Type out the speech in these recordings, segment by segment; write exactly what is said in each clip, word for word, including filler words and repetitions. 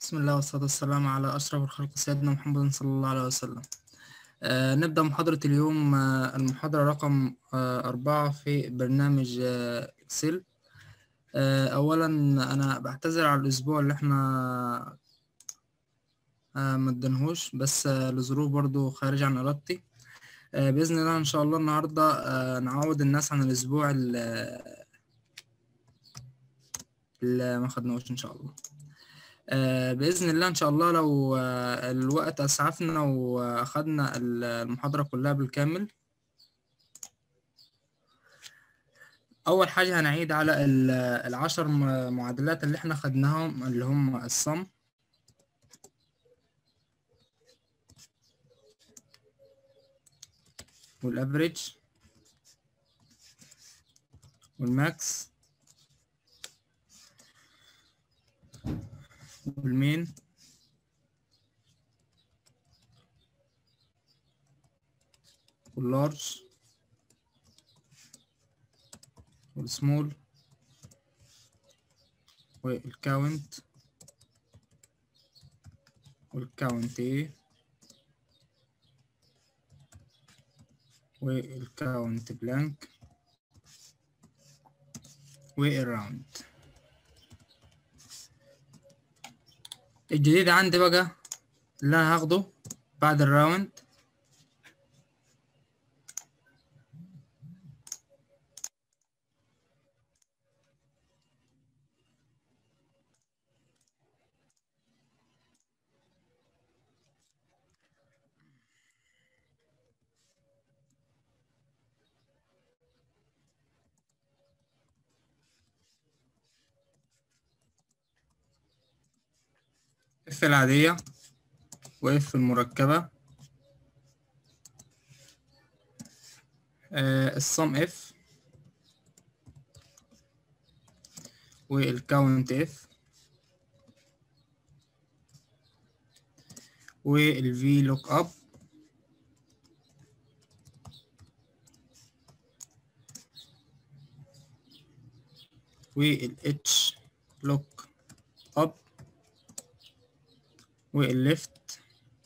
بسم الله والصلاة والسلام على أشرف الخلق سيدنا محمد صلى الله عليه وسلم. آه نبدأ محاضرة اليوم، آه المحاضرة رقم آه أربعة في برنامج آه إكسل. آه أولا أنا بعتذر على الأسبوع اللي احنا آه مدنهوش، بس آه لظروف برضو خارج عن إرادتي. آه بإذن الله إن شاء الله النهاردة آه نعوض الناس عن الأسبوع اللي اللي ما خدناهوش إن شاء الله. آه بإذن الله إن شاء الله لو آه الوقت أسعفنا وأخدنا المحاضرة كلها بالكامل. أول حاجة هنعيد على ال- العشر م- معادلات اللي احنا خدناهم، اللي هم الصم والأفريج والماكس والمين واللارج والسمول والكاونت والكاونت ايه والكاونت بلانك والراوند. الجديد عندي بقى اللي انا هاخده بعد الراوند اف العادية واف المركبة، آه الصم اف والكاونت اف والفي لوك اب والاتش لوك اب والليفت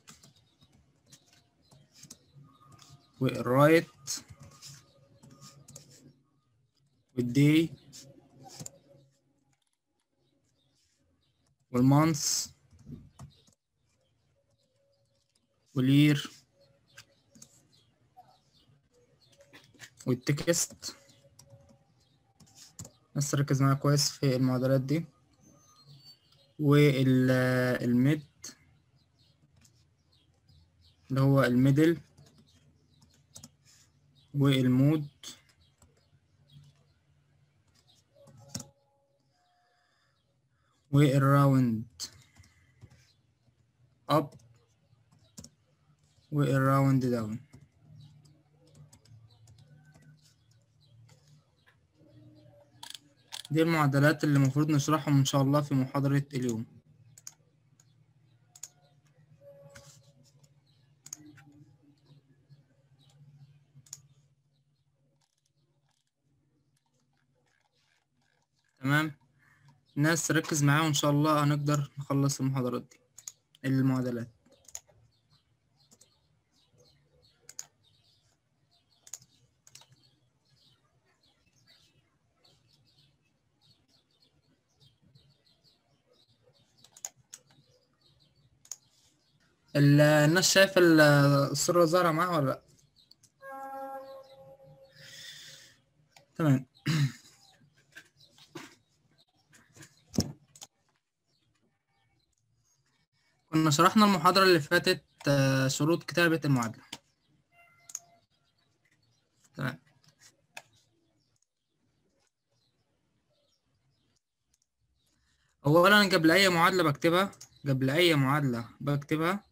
والرايت والدي والمانس والير والتكست. بس ركز معايا كويس في المعادلات دي، والميد اللي هو الميدل والمود والراوند اب والراوند داون. دي المعادلات اللي المفروض نشرحهم ان شاء الله في محاضرة اليوم. تمام، الناس ركز معايا وان شاء الله هنقدر نخلص المحاضرات دي المعادلات. ال- الناس شايفة ال- الصورة ظاهرة معاها ولا لأ؟ تمام. كنا شرحنا المحاضرة اللي فاتت آه، شروط كتابة المعادلة. تمام. أولا قبل أي معادلة بكتبها قبل أي معادلة بكتبها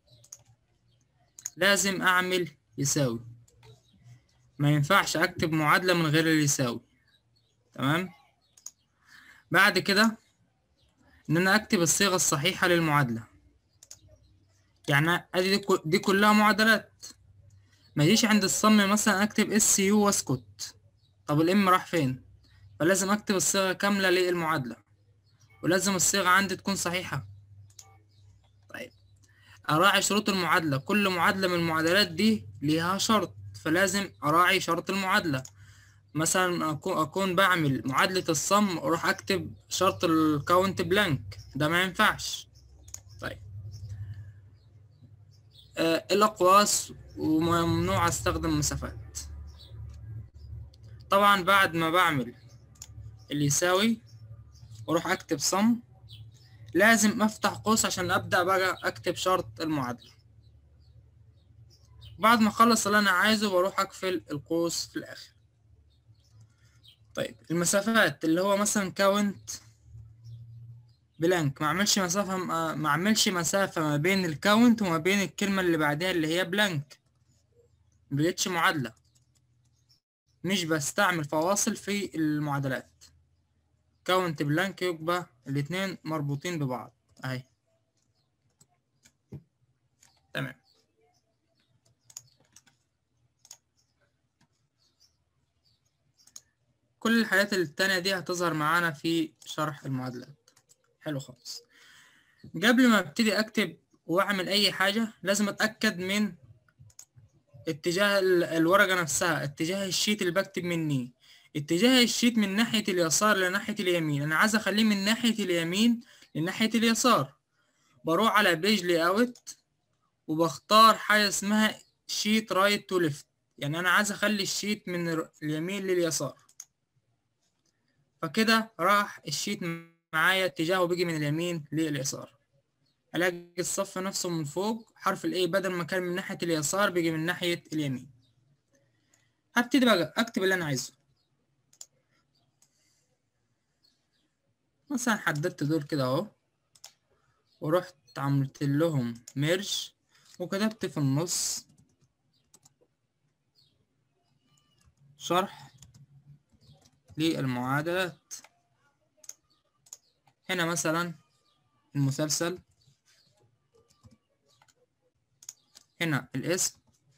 لازم أعمل يساوي. ما ينفعش أكتب معادلة من غير اليساوي. تمام. بعد كده إن أنا أكتب الصيغة الصحيحة للمعادلة. يعني أدي دي, دي كلها معادلات، ما يجيش عند الصم مثلا أكتب اس يو واسكت. طب الام راح فين؟ فلازم أكتب الصيغة كاملة للمعادلة، ولازم الصيغة عندي تكون صحيحة. أراعي شروط المعادلة. كل معادلة من المعادلات دي ليها شرط، فلازم أراعي شرط المعادلة. مثلا أكون أكون بعمل معادلة الصم أروح أكتب شرط الكاونت بلانك، ده ما ينفعش. طيب، آه الأقواس وممنوع أستخدم مسافات. طبعا بعد ما بعمل اللي يساوي وأروح أكتب صم، لازم أفتح قوس عشان أبدأ بقى أكتب شرط المعادلة. بعد ما أخلص اللي أنا عايزه بروح أقفل القوس في الآخر. طيب المسافات اللي هو مثلا كاونت بلانك، ما اعملش مسافة ما اعملش مسافة ما بين الكاونت وما بين الكلمة اللي بعدها اللي هي بلانك، مبقتش معادلة. مش بستعمل فواصل في المعادلات. كاونت بلانك يبقى الاتنين مربوطين ببعض اهي. تمام. كل الحاجات التانية دي هتظهر معانا في شرح المعادلات. حلو خالص. قبل ما ابتدي اكتب واعمل اي حاجة لازم اتأكد من اتجاه ال- الورقة نفسها، اتجاه الشيت اللي بكتب مني. اتجاه الشيت من ناحية اليسار لناحية اليمين، أنا عايز أخليه من ناحية اليمين لناحية اليسار. بروح على بيج لي أوت وبختار حاجة اسمها شيت رايت تو ليفت، يعني أنا عايز أخلي الشيت من ال- اليمين لليسار. فكده راح الشيت معايا اتجاهه بيجي من اليمين لليسار. ألاقي الصف نفسه من فوق حرف ال A بدل ما كان من ناحية اليسار بيجي من ناحية اليمين. هبتدي بقى أكتب اللي أنا عايزه. مثلا حددت دول كده اهو، ورحت عملت لهم ميرج وكتبت في النص شرح للمعادلات. هنا مثلا المسلسل، هنا الاسم،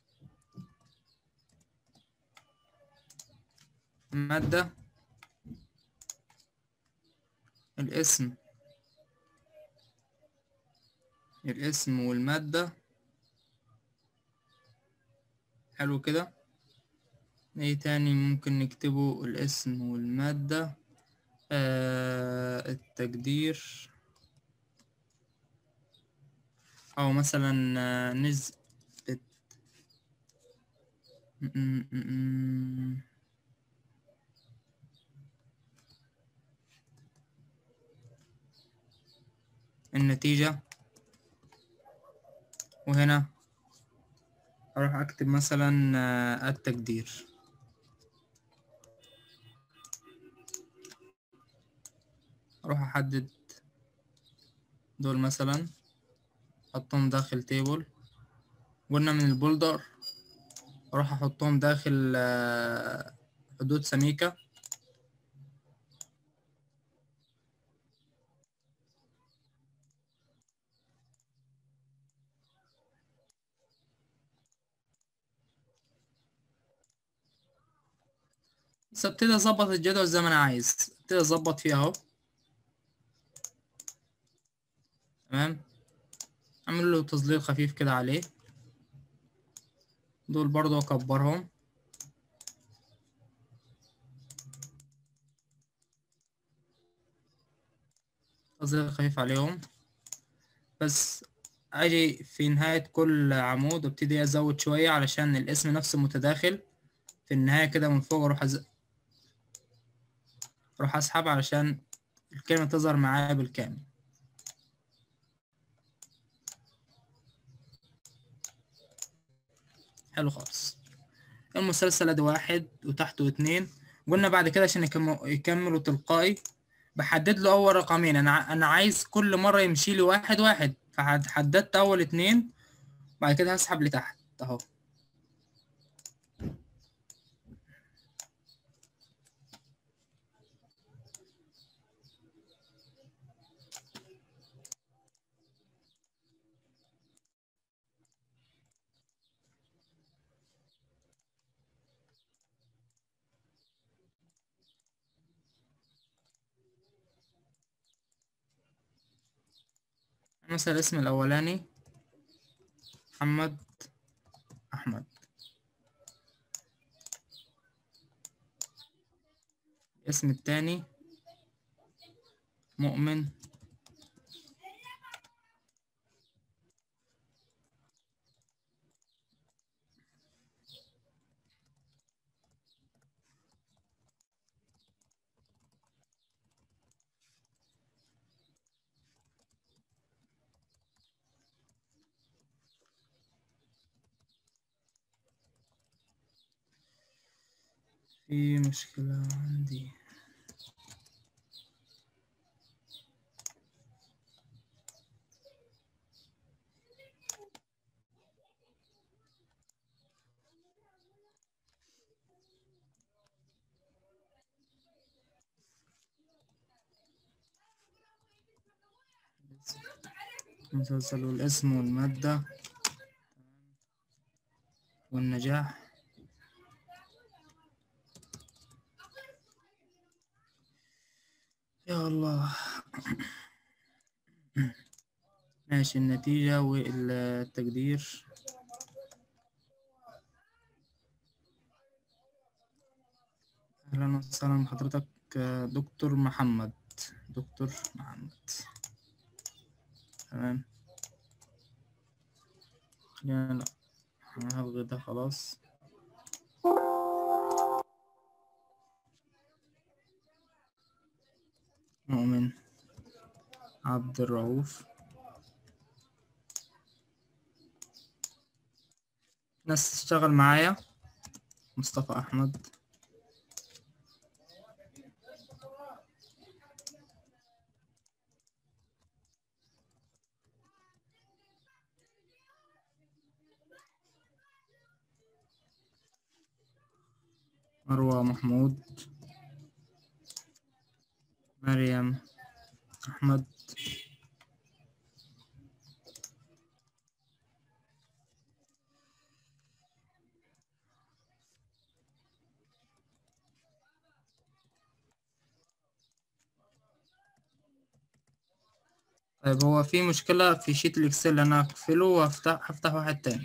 المادة، الاسم الاسم والمادة. حلو كده. ايه تاني ممكن نكتبه؟ الاسم والمادة، آه التقدير، او مثلا آه، نسبة م- م- م- م- النتيجة. وهنا اروح اكتب مثلا آه، التقدير. اروح احدد دول مثلا، احطهم داخل تيبل. قلنا من البولدر اروح احطهم داخل آه، حدود سميكة. بس ابتدي اظبط الجدول زي ما انا عايز، ابتدي اظبط فيه اهو. تمام. اعمل له تظليل خفيف كده عليه. دول برضو اكبرهم. تظليل خفيف عليهم. بس اجي في نهاية كل عمود وابتدي ازود شوية علشان الاسم نفسه متداخل. في النهاية كده من فوق اروح أز... اروح اسحب علشان الكلمة تظهر معايا بالكامل. حلو خالص. المسلسل ادي واحد وتحته اتنين. قلنا بعد كده عشان يكم- يكملوا تلقائي بحدد له اول رقمين. انا ع- انا عايز كل مره يمشي لي واحد واحد، فحددت اول اتنين. بعد كده هسحب لتحت اهو. مثلا الاسم الاولاني محمد أحمد. الاسم التاني مؤمن في مشكلة عندي. المسلسل والاسم والمادة والنجاح. يا الله. ماشي، النتيجة والتقدير. أهلا وسهلا بحضرتك دكتور محمد. دكتور محمد. تمام. خلينا لا، هلغي ده خلاص. مؤمن عبد الرؤوف. ناس تشتغل معايا. مصطفى أحمد. مروة محمود. مريم أحمد. طيب، هو في مشكلة في شيت الإكسل، أنا هقفله وهفتح هفتح واحد تاني.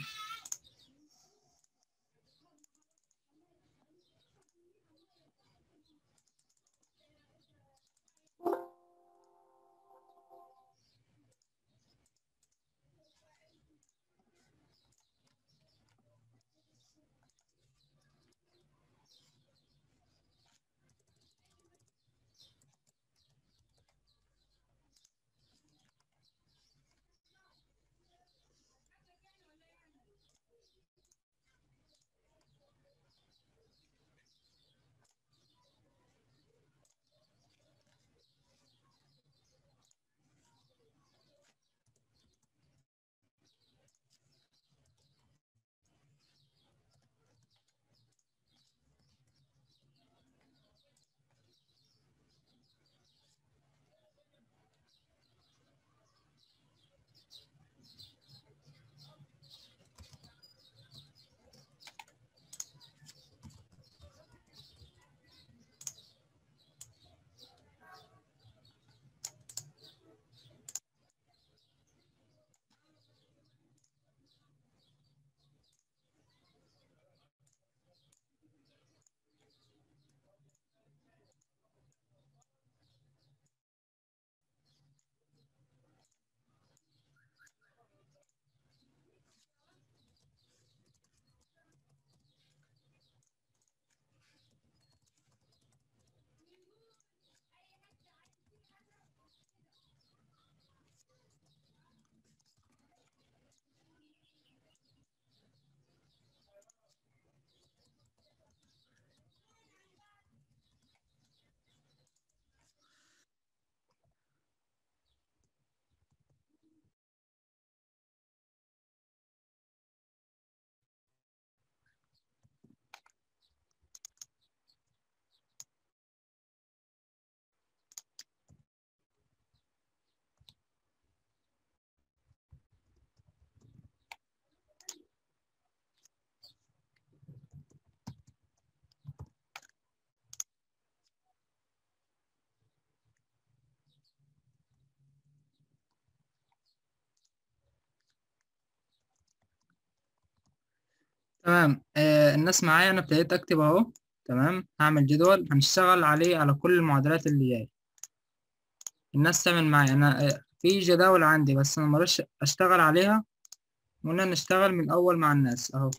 تمام. آه الناس معايا، انا ابتديت اكتب اهو. تمام، هعمل جدول هنشتغل عليه على كل المعادلات اللي جايه. الناس تعمل معايا. انا آه في جداول عندي بس انا مرش اشتغل عليها. قلنا نشتغل من الاول مع الناس اهو.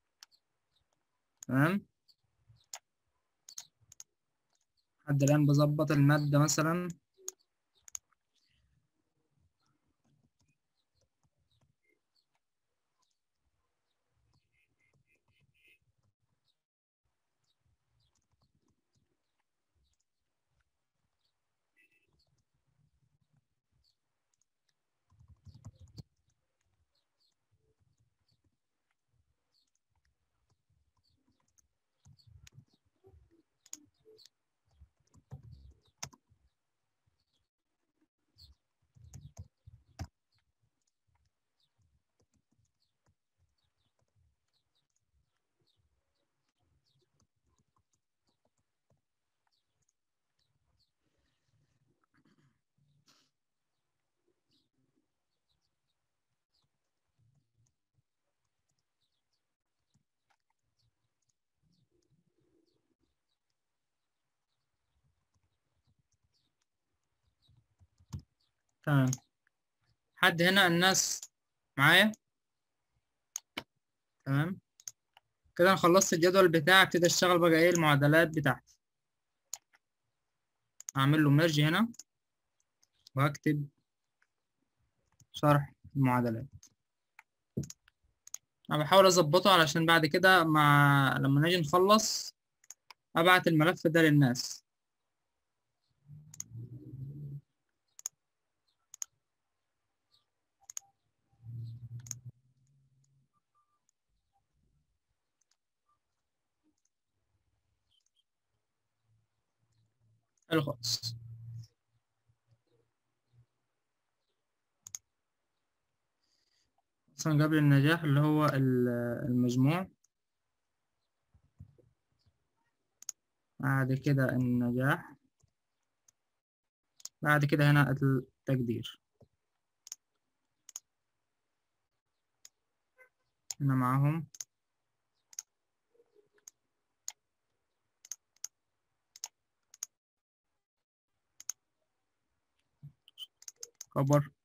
تمام، لحد الان بظبط الماده مثلا. تمام، حد هنا الناس معايا؟ تمام، كده انا خلصت الجدول بتاعي. ابتدي اشتغل بقى ايه المعادلات بتاعتي. اعمل له ميرج هنا واكتب شرح المعادلات. انا بحاول اظبطه علشان بعد كده مع لما نيجي نخلص ابعت الملف ده للناس. حلو خالص. مثلا قبل النجاح اللي هو ال- المجموع، بعد كده النجاح، بعد كده هنا التقدير. هنا معاهم خبر.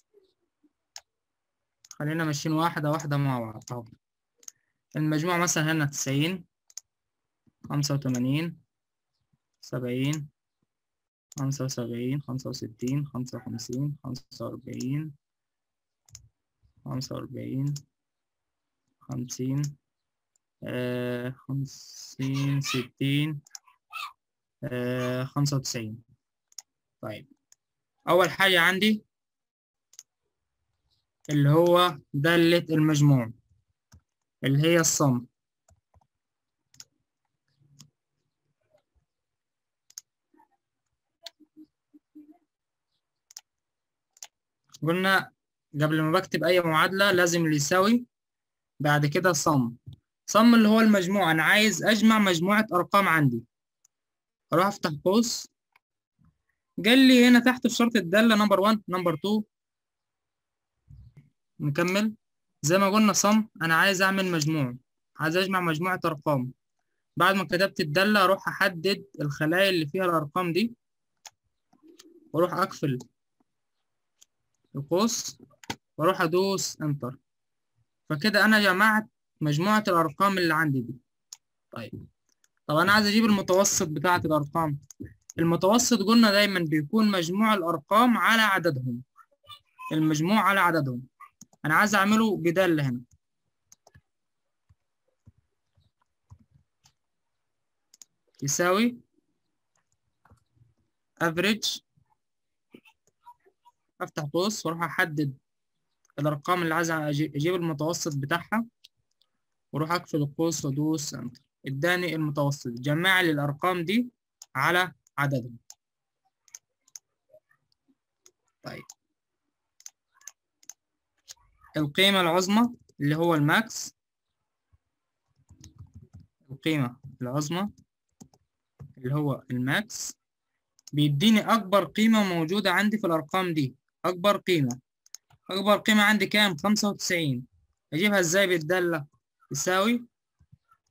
خلينا ماشيين واحدة واحدة مع بعض اهو. المجموع مثلا هنا تسعين، خمسة وتمانين، سبعين، خمسة وسبعين، خمسة وستين، خمسة وخمسين، خمسة وأربعين، خمسة وأربعين، خمسين، آه خمسين، ستين، آه خمسة وتسعين. طيب، أول حاجة عندي اللي هو دالة المجموع اللي هي الصم. قلنا قبل ما بكتب أي معادلة لازم اللي يساوي، بعد كده صم. صم اللي هو المجموع، أنا عايز أجمع مجموعة أرقام عندي. أروح أفتح قوس، قال لي هنا تحت في شرط الدالة نمبر واحد نمبر اتنين. نكمل زي ما قلنا صم، أنا عايز أعمل مجموع، عايز أجمع مجموعة أرقام. بعد ما كتبت الدالة أروح أحدد الخلايا اللي فيها الأرقام دي وأروح أقفل القوس وأروح أدوس إنتر. فكده أنا جمعت مجموعة الأرقام اللي عندي دي. طيب، طب أنا عايز أجيب المتوسط بتاعة الأرقام. المتوسط قلنا دايما بيكون مجموع الأرقام على عددهم. المجموع على عددهم أنا عايز أعمله بدالة هنا يساوي average. أفتح قوس وأروح أحدد الأرقام اللي عايز أجي- أجيب المتوسط بتاعها وأروح أقفل القوس وأدوس إنتر. إداني المتوسط، جمع لي الأرقام دي على عددهم. طيب، القيمة العظمى اللي هو الماكس. القيمة العظمى اللي هو الماكس بيديني أكبر قيمة موجودة عندي في الأرقام دي. أكبر قيمة أكبر قيمة عندي كام؟ خمسة وتسعين. أجيبها إزاي بالدالة؟ يساوي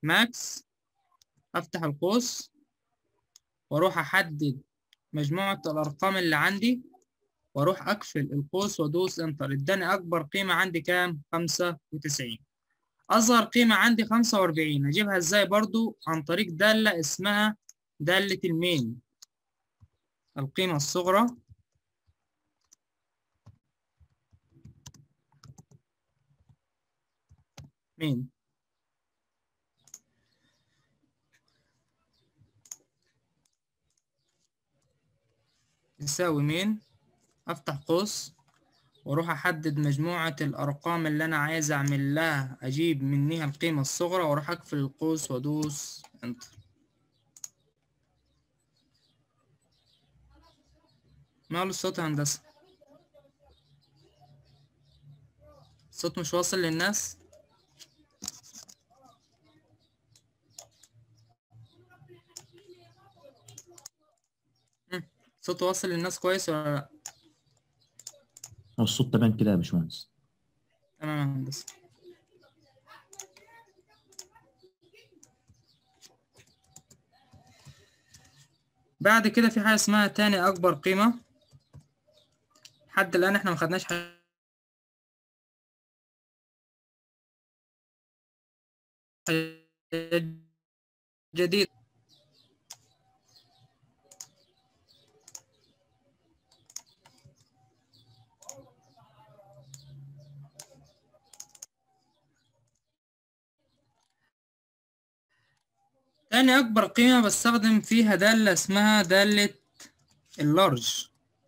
ماكس، افتح القوس واروح احدد مجموعة الارقام اللي عندي واروح اقفل القوس وادوس انتر. اداني اكبر قيمة عندي كام؟ خمسة وتسعين. اصغر قيمة عندي خمسة واربعين. اجيبها ازاي؟ برضو عن طريق دالة اسمها دالة المين. القيمة الصغرى مين يساوي مين. افتح قوس واروح احدد مجموعة الارقام اللي انا عايز اعمل لها اجيب منها القيمة الصغرى واروح اقفل القوس وادوس انتر. ماله الصوت يا هندسة؟ الصوت مش واصل للناس؟ مم. الصوت واصل للناس كويس ولا لا؟ هو الصوت تمام كده يا باشمهندس؟ تمام يا هندسة. بعد كده في حاجة اسمها تاني اكبر قيمة. لحد الان احنا ما خدناش حاجة جديدة. تاني أكبر قيمة بستخدم فيها دالة اسمها دالة اللارج.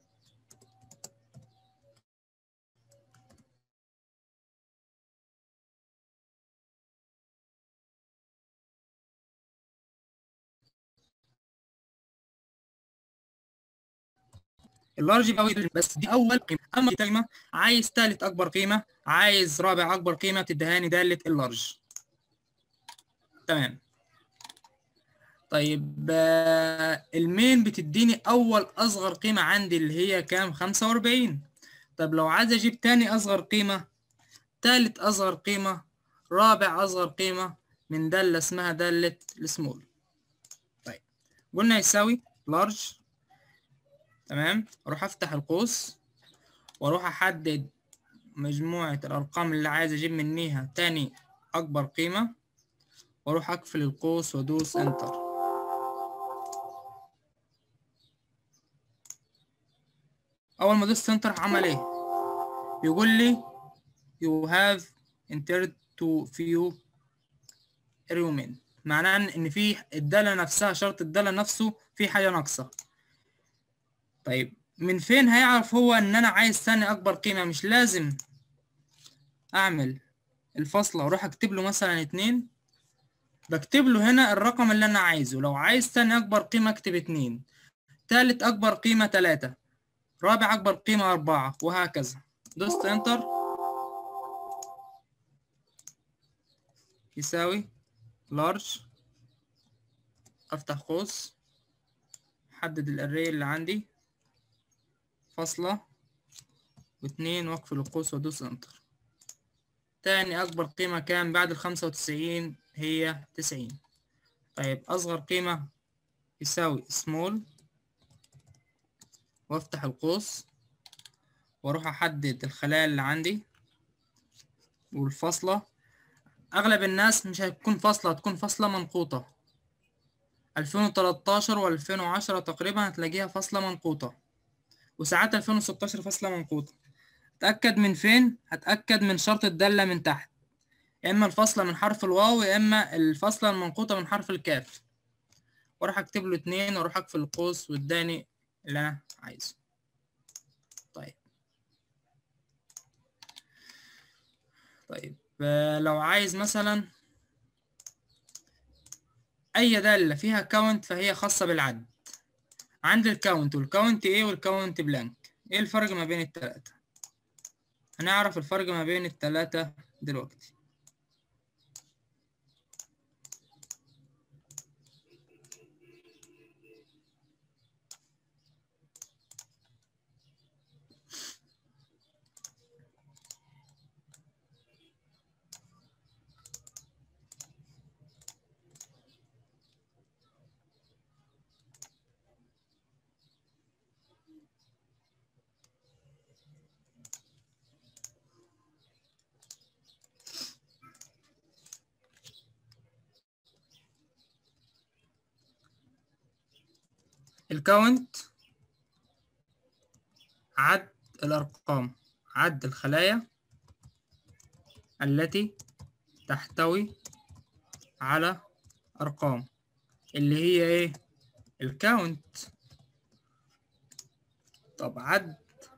اللارج بقى بس دي أول قيمة. أما دي قيمة عايز تالت أكبر قيمة، عايز رابع أكبر قيمة، بتديهاني دالة اللارج. تمام. طيب آه، المين بتديني أول أصغر قيمة عندي اللي هي كام؟ خمسة وأربعين. طب لو عايز أجيب تاني أصغر قيمة، تالت أصغر قيمة، رابع أصغر قيمة، من دالة اسمها دالة السمول. طيب قلنا يساوي لارج. تمام. أروح أفتح القوس وأروح أحدد مجموعة الأرقام اللي عايز أجيب منيها تاني أكبر قيمة وأروح أقفل القوس وأدوس إنتر. أول ما دوست إنتر عمل إيه؟ يقول لي you have entered to few remain. معناه إن في الدالة نفسها، شرط الدالة نفسه في حاجة ناقصة. طيب من فين هيعرف هو إن أنا عايز تاني أكبر قيمة؟ مش لازم أعمل الفاصلة وأروح أكتب له مثلا اتنين. بكتب له هنا الرقم اللي أنا عايزه. لو عايز تاني أكبر قيمة أكتب اتنين، تالت أكبر قيمة تلاتة، رابع أكبر قيمة أربعة، وهكذا. دوست إنتر يساوي لارج. أفتح قوس، أحدد الأري اللي عندي، فاصلة واتنين، وأقفل القوس وأدوس إنتر. تاني أكبر قيمة كام بعد الخمسة وتسعين؟ هي تسعين. طيب أصغر قيمة يساوي سمول، وأفتح القوس وأروح أحدد الخلايا اللي عندي والفاصلة. أغلب الناس مش هتكون فاصلة، هتكون فاصلة منقوطة. ألفين وتلاتاشر وألفين وعشرة تقريبا هتلاقيها فاصلة منقوطة، وساعات ألفين وستاشر فاصلة منقوطة. اتأكد من فين؟ هتأكد من شرط الدالة من تحت، يا إما الفاصلة من حرف الواو يا إما الفاصلة المنقوطة من حرف الكاف. وأروح أكتب له اتنين وأروح أقفل القوس وإداني اللي أنا عايزه. طيب طيب آه، لو عايز مثلا أي دالة فيها كاونت فهي خاصة بالعد. عندي الكاونت والكاونت ايه والكاونت بلانك. ايه الفرق ما بين التلاتة؟ هنعرف الفرق ما بين التلاتة دلوقتي. الكاونت عد الأرقام، عد الخلايا التي تحتوي على أرقام، اللي هي إيه؟ الكاونت. طب عد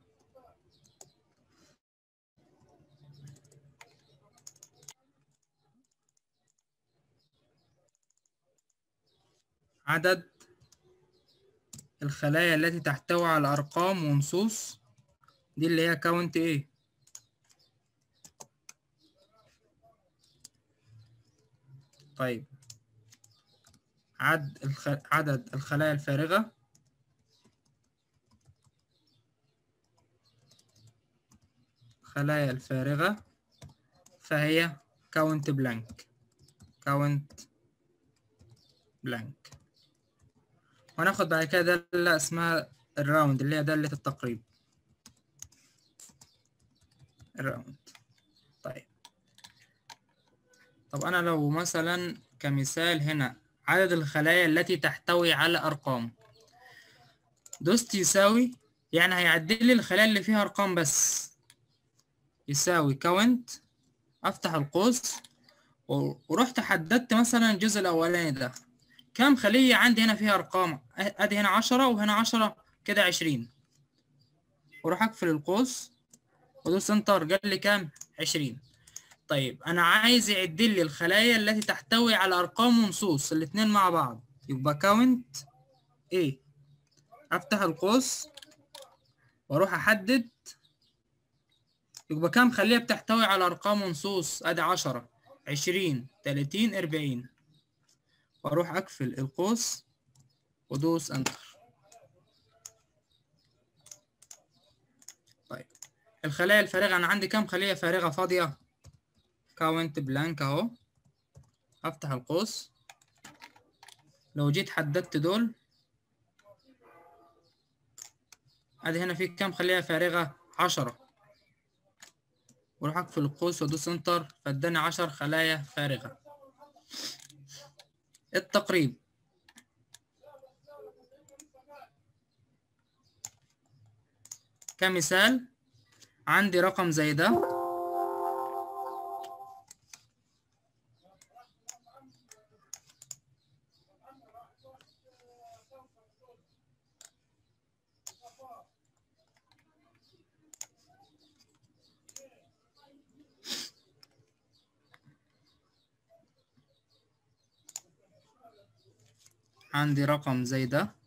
عدد الخلايا التي تحتوي على أرقام ونصوص، دي اللي هي كاونت إيه؟ طيب عد الخ... عدد الخلايا الفارغة خلايا الفارغة فهي كاونت بلانك، كاونت بلانك. وهناخد بعد كده دالة اسمها الراوند اللي هي دالة التقريب، الراوند. طيب طب أنا لو مثلا كمثال هنا عدد الخلايا التي تحتوي على أرقام، دوست يساوي، يعني هيعدل لي الخلايا اللي فيها أرقام بس، يساوي كاونت، أفتح القوس ورحت حددت مثلا الجزء الأولاني ده كام خلية عندي هنا فيها أرقام، أدي هنا عشرة وهنا عشرة، كده عشرين، وأروح أقفل القوس وأدوس إنتر، قال لي كام؟ عشرين. طيب أنا عايز يعدل لي الخلايا التي تحتوي على أرقام ونصوص الاتنين مع بعض، يبقى كاونت إيه، أفتح القوس وأروح أحدد يبقى كام خلية بتحتوي على أرقام ونصوص، أدي عشرة، عشرين، تلاتين، أربعين، وأروح أقفل القوس وأدوس إنتر. طيب الخلايا الفارغة أنا عندي كام خلية فارغة فاضية؟ كاونت بلانك أهو، أفتح القوس، لو جيت حددت دول أدي هنا في كام خلية فارغة؟ عشرة، وأروح أقفل القوس وأدوس إنتر فاداني عشر خلايا فارغة. التقريب، كمثال عندي رقم زي ده، عندي رقم زي ده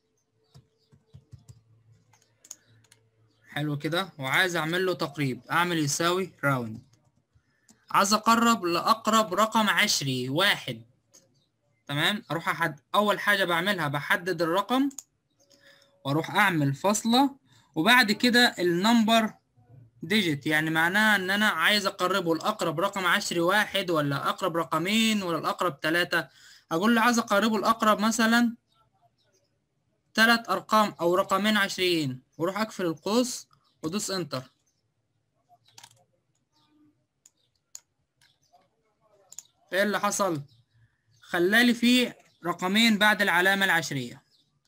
حلو كده، وعايز اعمل له تقريب، اعمل يساوي راوند، عايز اقرب لاقرب رقم عشري واحد. تمام، اروح أحد... اول حاجه بعملها بحدد الرقم واروح اعمل فاصله، وبعد كده النمبر ديجيت، يعني معناها ان انا عايز اقربه لاقرب رقم عشري واحد ولا اقرب رقمين ولا الاقرب ثلاثة. اقول له عايز اقربه لاقرب مثلا ثلاث ارقام او رقمين عشريين، واروح اقفل القوس وادوس انتر. ايه اللي حصل؟ خلالي فيه رقمين بعد العلامة العشرية.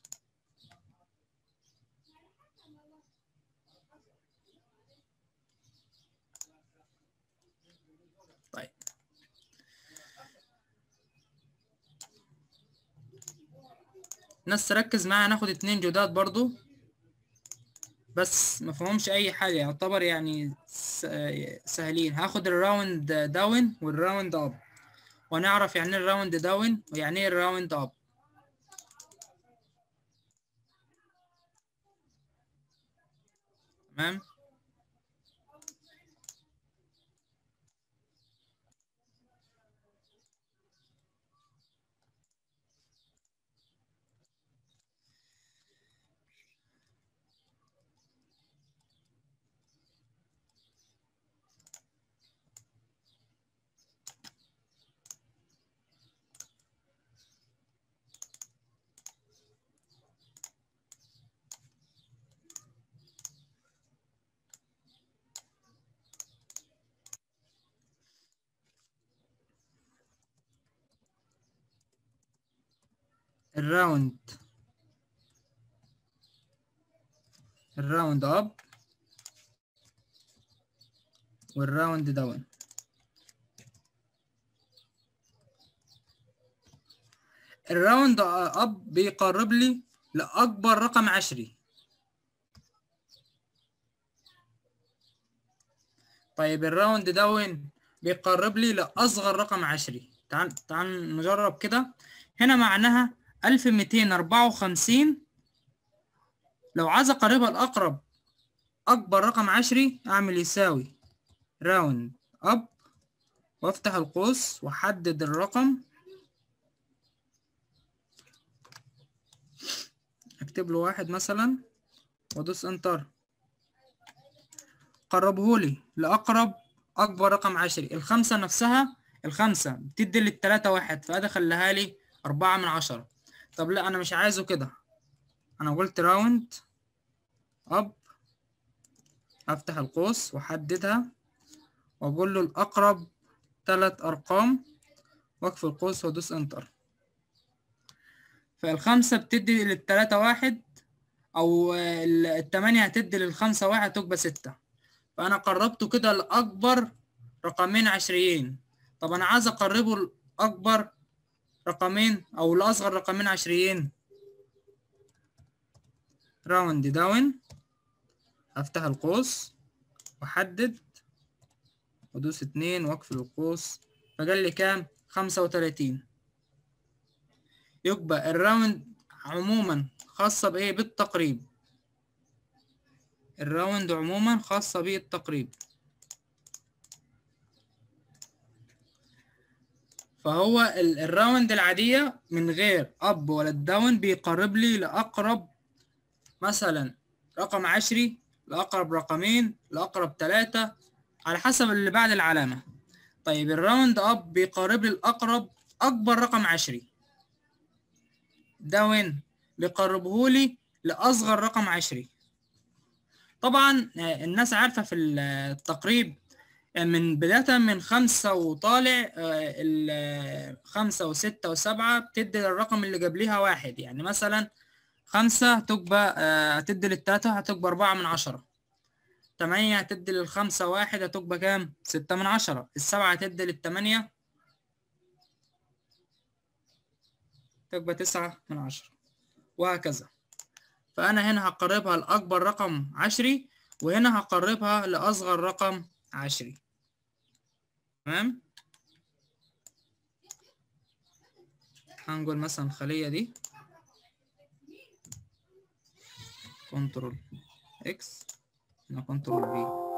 طيب ناس تركز معايا، هناخد اتنين جداد برضو بس مفهومش اي حاجة، يعتبر يعني سهلين. هاخد الراوند داون والراوند اب، ونعرف يعني ايه الراوند داون ويعني ايه الراوند اب. تمام، الراوند الراوند اب والراوند داون. الراوند اب بيقرب لي لاكبر رقم عشري. طيب الراوند داون بيقرب لي لاصغر رقم عشري. تعال تعال نجرب كده. هنا معناها ألف ومئتين وأربعة وخمسين. لو عايز اقربها لاقرب اكبر رقم عشري اعمل يساوي راوند اب وافتح القوس واحدد الرقم، اكتب له واحد مثلا وادوس انتر. قربهولي لاقرب اكبر رقم عشري. الخمسة نفسها، الخمسة بتدي للتلاتة واحد، فده خليها لي أربعة من عشرة. طب لا أنا مش عايزه كده، أنا قلت راوند أب، أفتح القوس وأحددها وأقول له الأقرب تلات أرقام وأقفل القوس وأدوس إنتر. فالخمسة بتدي للتلاتة واحد، أو التمانية هتدي للخمسة واحد تبقى ستة. فأنا قربته كده لأكبر رقمين عشريين. طب أنا عايز أقربه لأكبر رقمين أو لأصغر رقمين عشريين. راوند داون، أفتح القوس وأحدد وأدوس اتنين وأقفل القوس، فقال لي كام؟ خمسة وتلاتين. يبقى الراوند عموما خاصة بإيه؟ بالتقريب. الراوند عموما خاصة بالتقريب. فهو الراوند العادية من غير أب ولا الداون بيقرب لي لأقرب مثلا رقم عشري، لأقرب رقمين، لأقرب تلاتة، على حسب اللي بعد العلامة. طيب الراوند أب بيقرب لي الأقرب أكبر رقم عشري. داون بيقربه لي لأصغر رقم عشري. طبعا الناس عارفة في التقريب من بداية من خمسة وطالع، خمسة وستة وسبعة بتدي للرقم اللي قبليها واحد. يعني مثلا خمسة هتبقى هتدي للتلاتة هتبقى أربعة من عشرة. تمانية هتدي للخمسة واحد هتبقى كام؟ ستة من عشرة. السبعة هتدي للتمانية تبقى تسعة من عشرة، وهكذا. فأنا هنا هقربها لأكبر رقم عشري، وهنا هقربها لأصغر رقم عشري. تمام؟ هنقول مثلا الخلية دي كنترول اكس، هنا كنترول في.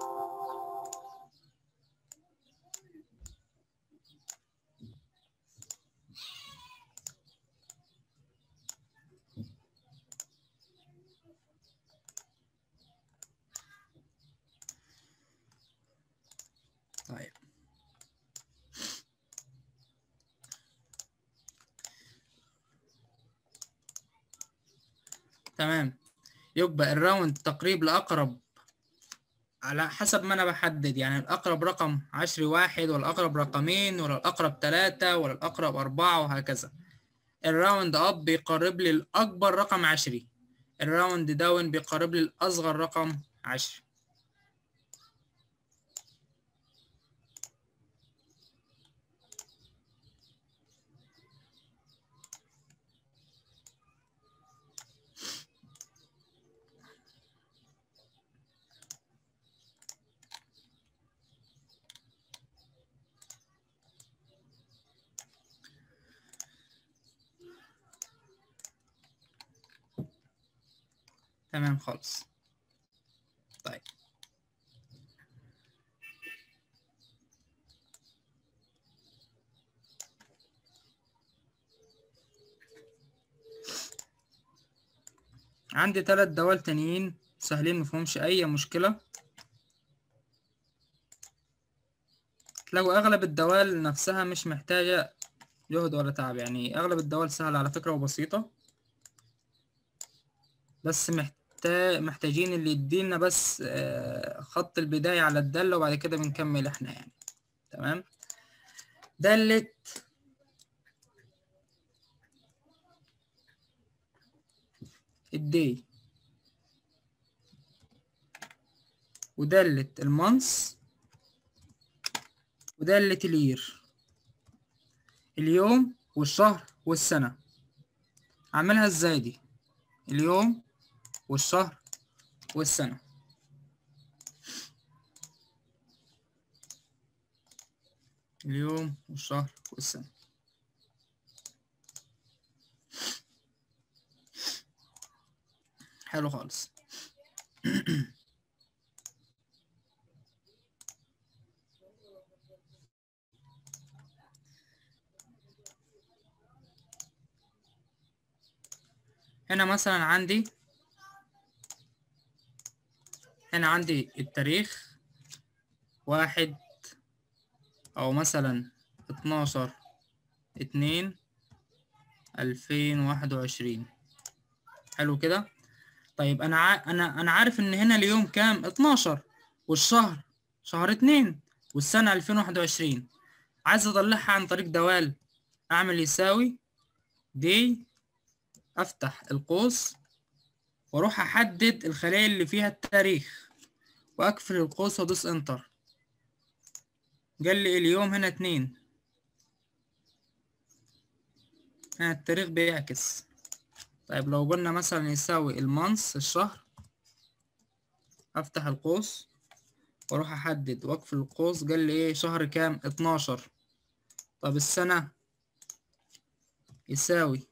طيب تمام. يبقى الراوند تقريب لأقرب على حسب ما أنا بحدد، يعني الأقرب رقم عشري واحد، ولا الأقرب رقمين، ولا الأقرب تلاتة، ولا الأقرب أربعة، وهكذا. الراوند أب بيقرب لي الأكبر رقم عشري. الراوند داون بيقرب لي الأصغر رقم عشري. تمام خالص. طيب عندي تلات دوال تانيين سهلين مفهومش أي مشكلة. تلاقوا أغلب الدوال نفسها مش محتاجة جهد ولا تعب، يعني أغلب الدوال سهلة على فكرة وبسيطة، بس محتاج محتاجين اللي يدينا بس خط البداية على الدالة، وبعد كده بنكمل احنا يعني. تمام. دالة الدي ودالة المانس ودالة الير، اليوم والشهر والسنة. أعملها ازاي دي؟ اليوم والشهر والسنة. اليوم والشهر والسنة. حلو خالص. هنا مثلا عندي هنا عندي التاريخ واحد أو مثلا اتناشر اتنين ألفين واحد وعشرين. حلو كده. طيب أنا ع... أنا أنا عارف إن هنا اليوم كام؟ اتناشر، والشهر شهر اتنين، والسنة ألفين واحد وعشرين. عايز أطلعها عن طريق دوال. أعمل يساوي دي، أفتح القوس وأروح أحدد الخلية اللي فيها التاريخ وأقفل القوس وأدوس إنتر. قال لي اليوم هنا اتنين، هنا التاريخ بيعكس. طيب لو قلنا مثلا يساوي المانس الشهر، أفتح القوس وأروح أحدد وأقفل القوس. قال لي إيه؟ شهر كام؟ اتناشر. طب السنة يساوي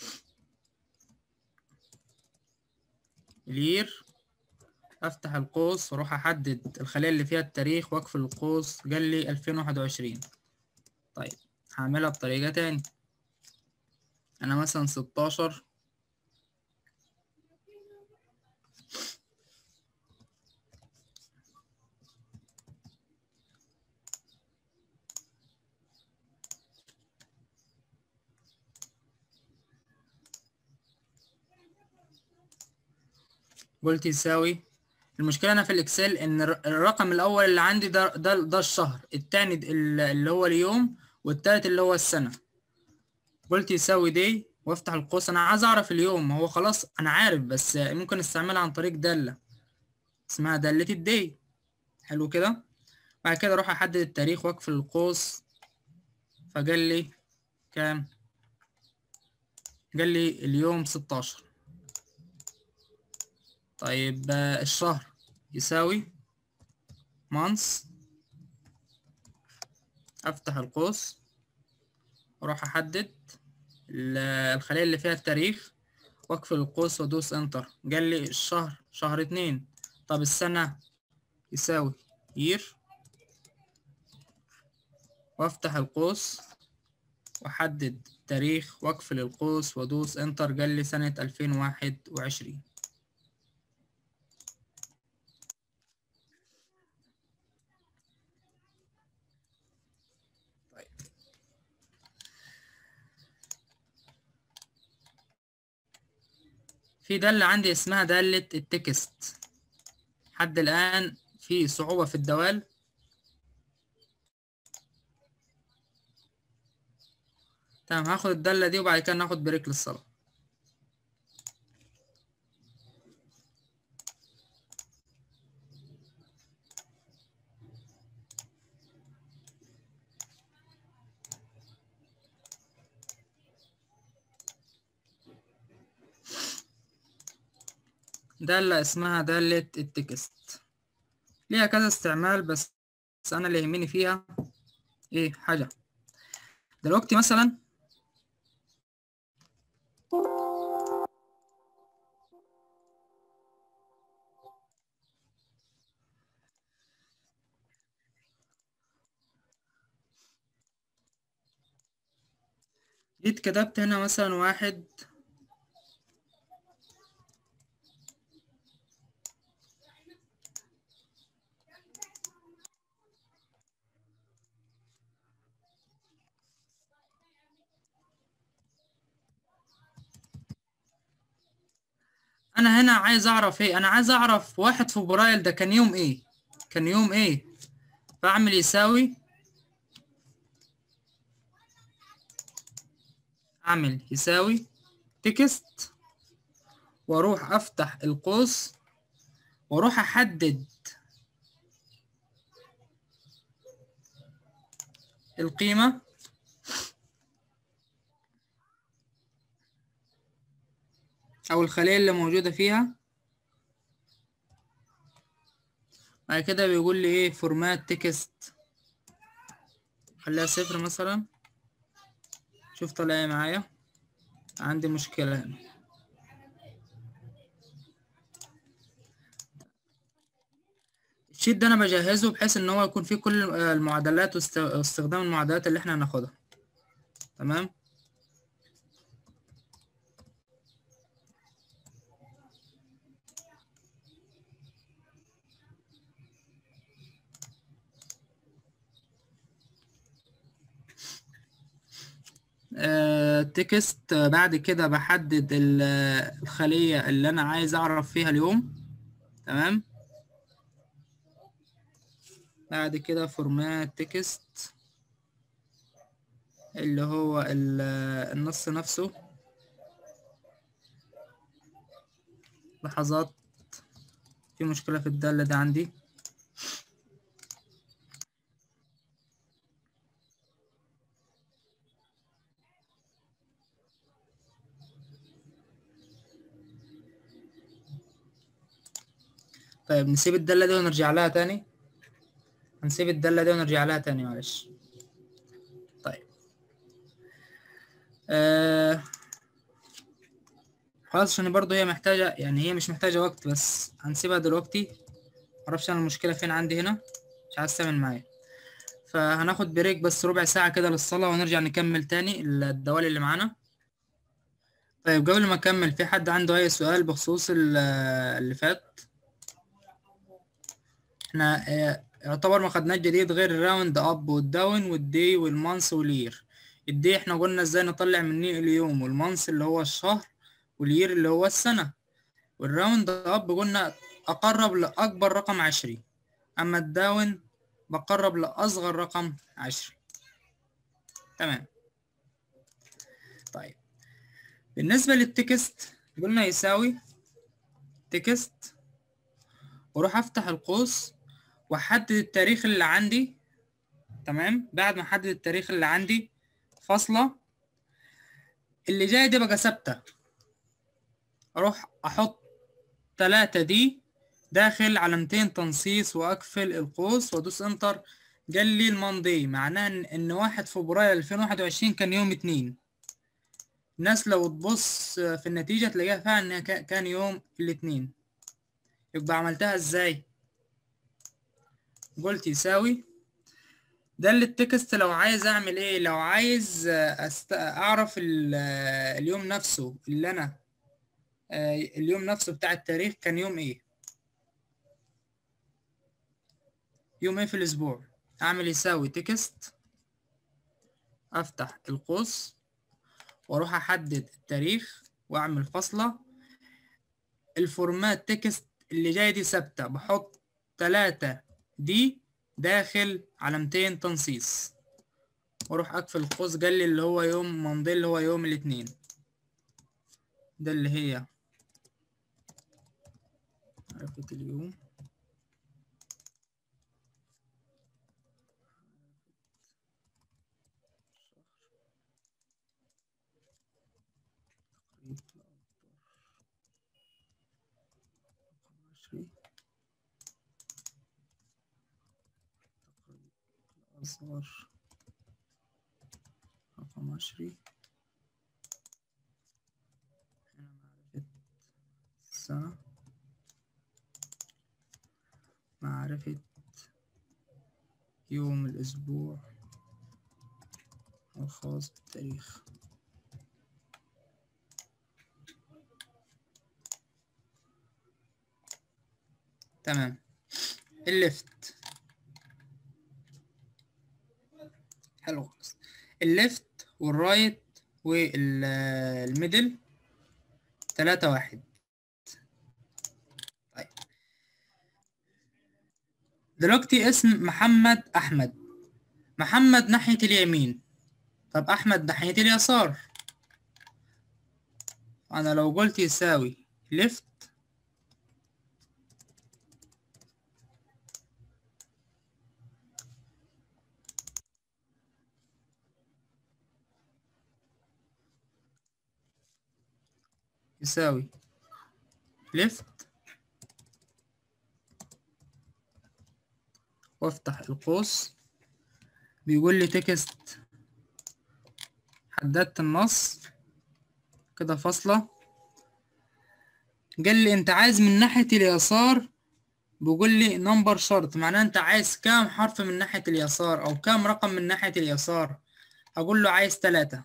الير، أفتح القوس وأروح أحدد الخلية اللي فيها التاريخ وأقفل القوس. قال لي ألفين واحد وعشرين. طيب هعملها بطريقة تاني. أنا مثلا ستاشر قلت يساوي. المشكلة أنا في الإكسل إن الر- الرقم الأول اللي عندي ده ده ده الشهر، التاني د- اللي هو اليوم، والتالت اللي هو السنة. قلت يساوي دي وأفتح القوس. أنا عايز أعرف اليوم، هو خلاص أنا عارف، بس ممكن استعملها عن طريق دالة اسمها دالة الدي. حلو كده. بعد كده أروح أحدد التاريخ وأقفل القوس. فقال لي كام؟ قال لي اليوم ستاشر. طيب آه، الشهر يساوي مانس، أفتح القوس وأروح أحدد ال- الخلية اللي فيها التاريخ وأقفل القوس وأدوس إنتر. قال لي الشهر شهر اتنين. طب السنة يساوي يير، وأفتح القوس وأحدد التاريخ وأقفل القوس وأدوس إنتر. قال لي سنة ألفين واحد وعشرين. طيب في دالة عندي اسمها دالة التكست. حد الآن في صعوبة في الدوال. تمام، هاخد الدالة دي وبعد كده ناخد بريك للصلاة. دالة اسمها دالة التكست، ليها كذا استعمال، بس بس أنا اللي يهمني فيها إيه حاجة. دلوقتي مثلا جيت كتبت هنا مثلا واحد أنا هنا عايز أعرف إيه؟ أنا عايز أعرف واحد فبراير ده كان يوم إيه؟ كان يوم إيه؟ فأعمل يساوي، أعمل يساوي تكست وأروح أفتح القوس وأروح أحدد القيمة أو الخلية اللي موجودة فيها. بعد كده بيقول لي إيه فورمات تكست، خليها صفر مثلا. شوف طلع إيه معايا، عندي مشكلة هنا. الشيت ده أنا بجهزه بحيث إن هو يكون فيه كل المعادلات واستخدام المعادلات اللي إحنا هناخدها. تمام. آه، تكست. بعد كده بحدد الخلية اللي أنا عايز أعرف فيها اليوم. تمام. بعد كده فورمات تكست اللي هو النص نفسه. لحظات، في مشكلة في الدالة دي عندي. طيب نسيب الدالة دي ونرجع لها تاني. هنسيب الدالة دي ونرجع لها تاني معلش. طيب آه خلاص، عشان برضه هي محتاجة، يعني هي مش محتاجة وقت، بس هنسيبها دلوقتي. معرفش أنا المشكلة فين عندي هنا، مش عايز تعمل معايا. فهناخد بريك بس ربع ساعة كده للصلاة ونرجع نكمل تاني الدوال اللي معانا. طيب قبل ما أكمل، في حد عنده أي سؤال بخصوص اللي فات؟ احنا اه يعتبر ما خدناش جديد غير الراوند اب والداون والدي والمانس والير. الدي احنا قلنا ازاي نطلع منه اليوم، والمانس اللي هو الشهر، والير اللي هو السنة. والراوند اب قلنا اقرب لاكبر رقم عشري، اما الداون بقرب لاصغر رقم عشري. تمام. طيب بالنسبة للتكست قلنا يساوي تكست، واروح افتح القوس واحدد التاريخ اللي عندي. تمام. بعد ما احدد التاريخ اللي عندي فاصلة، اللي جاي دي بقى ثابتة، اروح احط تلاتة دي داخل علامتين تنصيص واقفل القوس وادوس انتر. قال لي الماضي، معناه ان إن واحد فبراير ألفين وواحد وعشرين كان يوم اتنين. الناس لو تبص في النتيجة تلاقيها فعلا انها كان يوم الاثنين. يبقى عملتها ازاي؟ قلت يساوي ده اللي التكست. لو عايز اعمل ايه، لو عايز أست... اعرف ال... اليوم نفسه اللي انا اليوم نفسه بتاع التاريخ كان يوم ايه، يوم ايه في الاسبوع، اعمل يساوي تكست، افتح القوس واروح احدد التاريخ واعمل فاصلة. الفورمات تكست اللي جاي دي ثابتة، بحط تلاتة دي داخل علامتين تنصيص واروح اقفل القوس. قال لي اللي هو يوم ممضي اللي هو يوم الاثنين، ده اللي هي عرفة اليوم. أصغر رقم عشري. هنا معرفة السنة، معرفة يوم الأسبوع الخاص بالتاريخ. تمام. الليفت حلو خالص. الليفت والرايت والميدل تلاتة واحد. طيب دلوقتي اسم محمد أحمد، محمد ناحية اليمين، طب أحمد ناحية اليسار. أنا لو قلت يساوي ليفت يساوي left، وافتح القوس، بيقول لي تكست حددت النص كده فاصلة. قال لي انت عايز من ناحية اليسار، بيقول لي نمبر شرط، معناه انت عايز كام حرف من ناحية اليسار او كام رقم من ناحية اليسار. هقول له عايز تلاتة.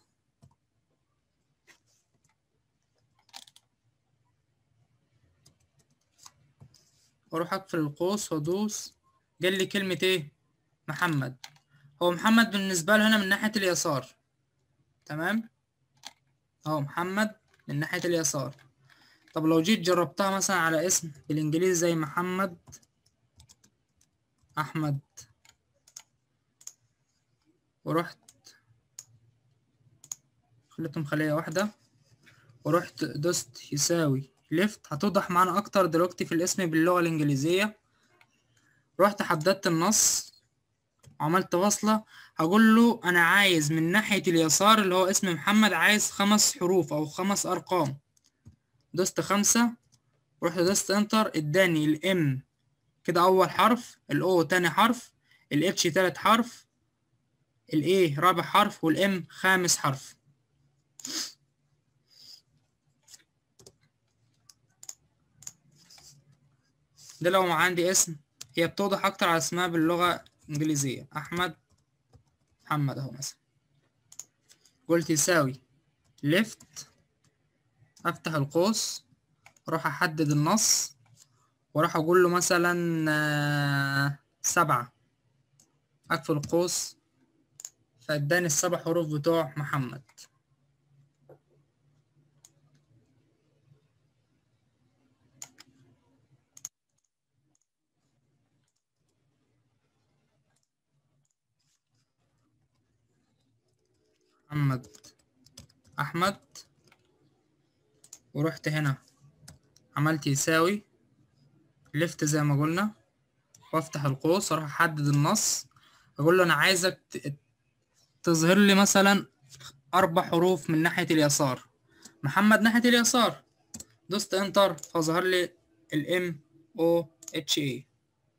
واروح اقفل القوس وادوس. قال لي كلمة ايه؟ محمد. هو محمد بالنسبة له هنا من ناحية اليسار، تمام؟ اهو محمد من ناحية اليسار. طب لو جيت جربتها مثلا على اسم بالانجليزي زي محمد، احمد، ورحت خليتهم خلية واحدة، ورحت دوست يساوي ليفت، هتوضح معانا اكتر دلوقتي في الاسم باللغة الانجليزية. رحت حددت النص، عملت فاصلة، هقول له انا عايز من ناحية اليسار اللي هو اسم محمد، عايز خمس حروف او خمس ارقام. دوست خمسة، ورحت دوست انتر، اداني الام كده اول حرف، الاو تاني حرف، الاتش تالت حرف، الاي رابع حرف، والام خامس حرف. ده لو عندي اسم، هي بتوضح اكتر على اسمها باللغة الانجليزية، احمد، محمد اهو مثلا. قلت يساوي ليفت، افتح القوس، اروح احدد النص، واروح اقول له مثلا آه، سبعة، اقفل القوس، فاداني السبع حروف بتوع محمد. محمد، احمد، ورحت هنا عملت يساوي ليفت زي ما قلنا، وافتح القوس، اروح احدد النص، اقول له انا عايزك ت- تظهر لي مثلا اربع حروف من ناحية اليسار. محمد ناحية اليسار، دوست انتر فظهر لي الام او اتش اي.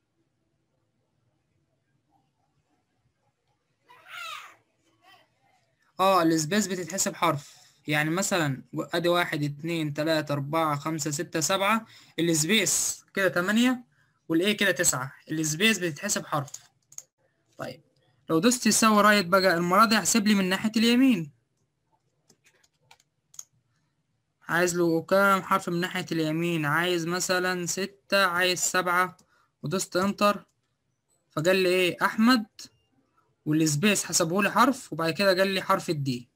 اه السبيس بتتحسب حرف، يعني مثلا ادي واحد اتنين تلاتة اربعة خمسة ستة سبعة، السبيس كده تمانية، والايه كده تسعة، السبيس بتتحسب حرف. طيب لو دوست يساوي رايت بقى، المرة دي هحسب لي من ناحية اليمين، عايز له كام حرف من ناحية اليمين، عايز مثلا ستة، عايز سبعة، ودوست انتر، فقال لي ايه احمد، والسبيس حسبه لي حرف، وبعد كده قال لي حرف الدي.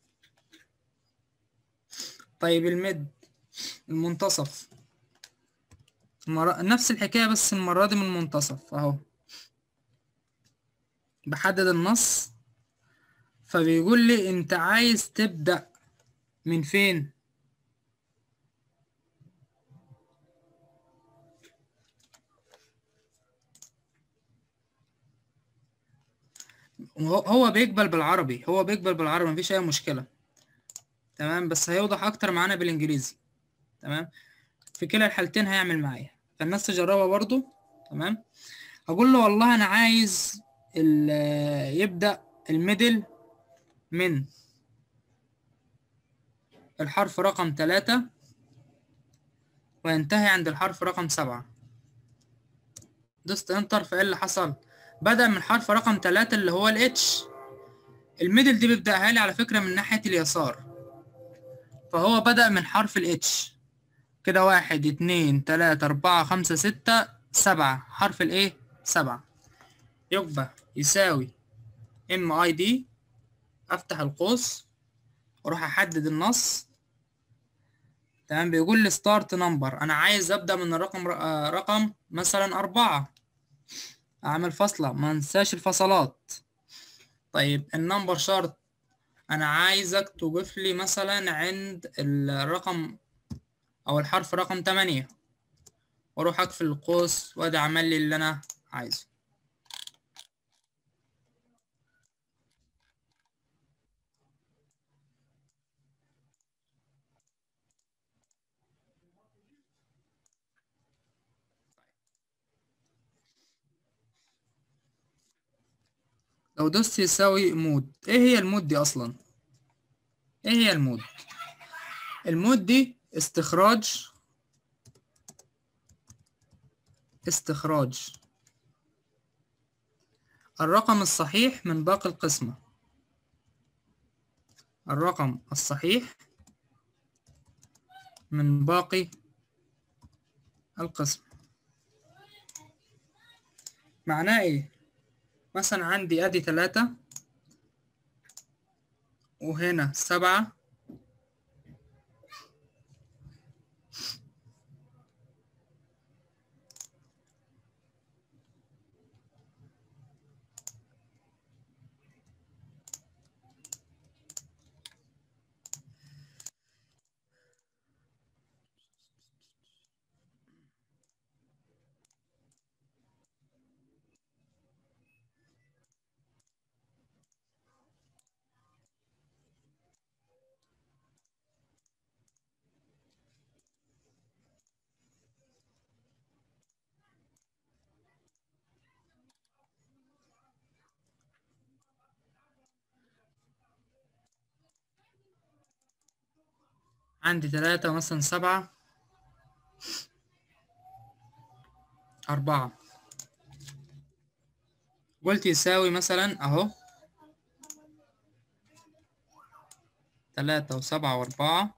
طيب المد، المنتصف، المرة... نفس الحكاية بس المرة دي من المنتصف اهو، بحدد النص، فبيقول لي انت عايز تبدأ من فين. هو هو بيقبل بالعربي، هو بيقبل بالعربي مفيش اي مشكلة، تمام، بس هيوضح اكتر معانا بالانجليزي، تمام. في كلا الحالتين هيعمل معايا، فالناس تجربها برضو، تمام. هقول له والله انا عايز ال- يبدأ الميدل من الحرف رقم ثلاثة وينتهي عند الحرف رقم سبعة. دوست انتر، فايه اللي حصل؟ بدأ من حرف رقم ثلاثة اللي هو الاتش، الميدل دي بيبدأها لي على فكرة من ناحية اليسار، فهو بدأ من حرف الاتش كده، واحد اتنين تلاتة اربعة خمسة ستة سبعة، حرف الايه سبعة. يبقى يساوي ام اي دي، افتح القوس واروح احدد النص، تمام. بيقول لي ستارت نمبر، انا عايز ابدا من الرقم آه، رقم مثلا اربعة، اعمل فاصلة ما انساش الفصلات. طيب النمبر شارت، انا عايزك توقف لي مثلا عند الرقم او الحرف رقم تمانية، واروح اقفل القوس، وادي عمل لي اللي انا عايزه. لو دوست يساوي مود. ايه هي المود دي اصلا؟ ايه هي المود؟ المود دي استخراج استخراج الرقم الصحيح من باقي القسمة. الرقم الصحيح من باقي القسمة. معناه ايه؟ مثلا عندي ادي تلاتة وهنا سبعة عندي تلاتة مثلا سبعة أربعة. قلت يساوي مثلا أهو تلاتة وسبعة وأربعة.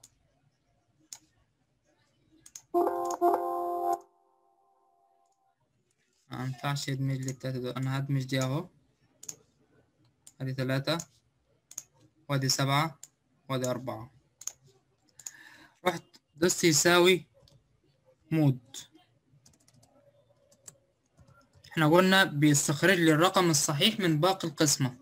مينفعش يدمج لي التلاتة دول، أنا هدمج دي أهو. أدي تلاتة وأدي سبعة وأدي أربعة. رحت دوست يساوي مود. احنا قلنا بيستخرج لي الرقم الصحيح من باقي القسمة.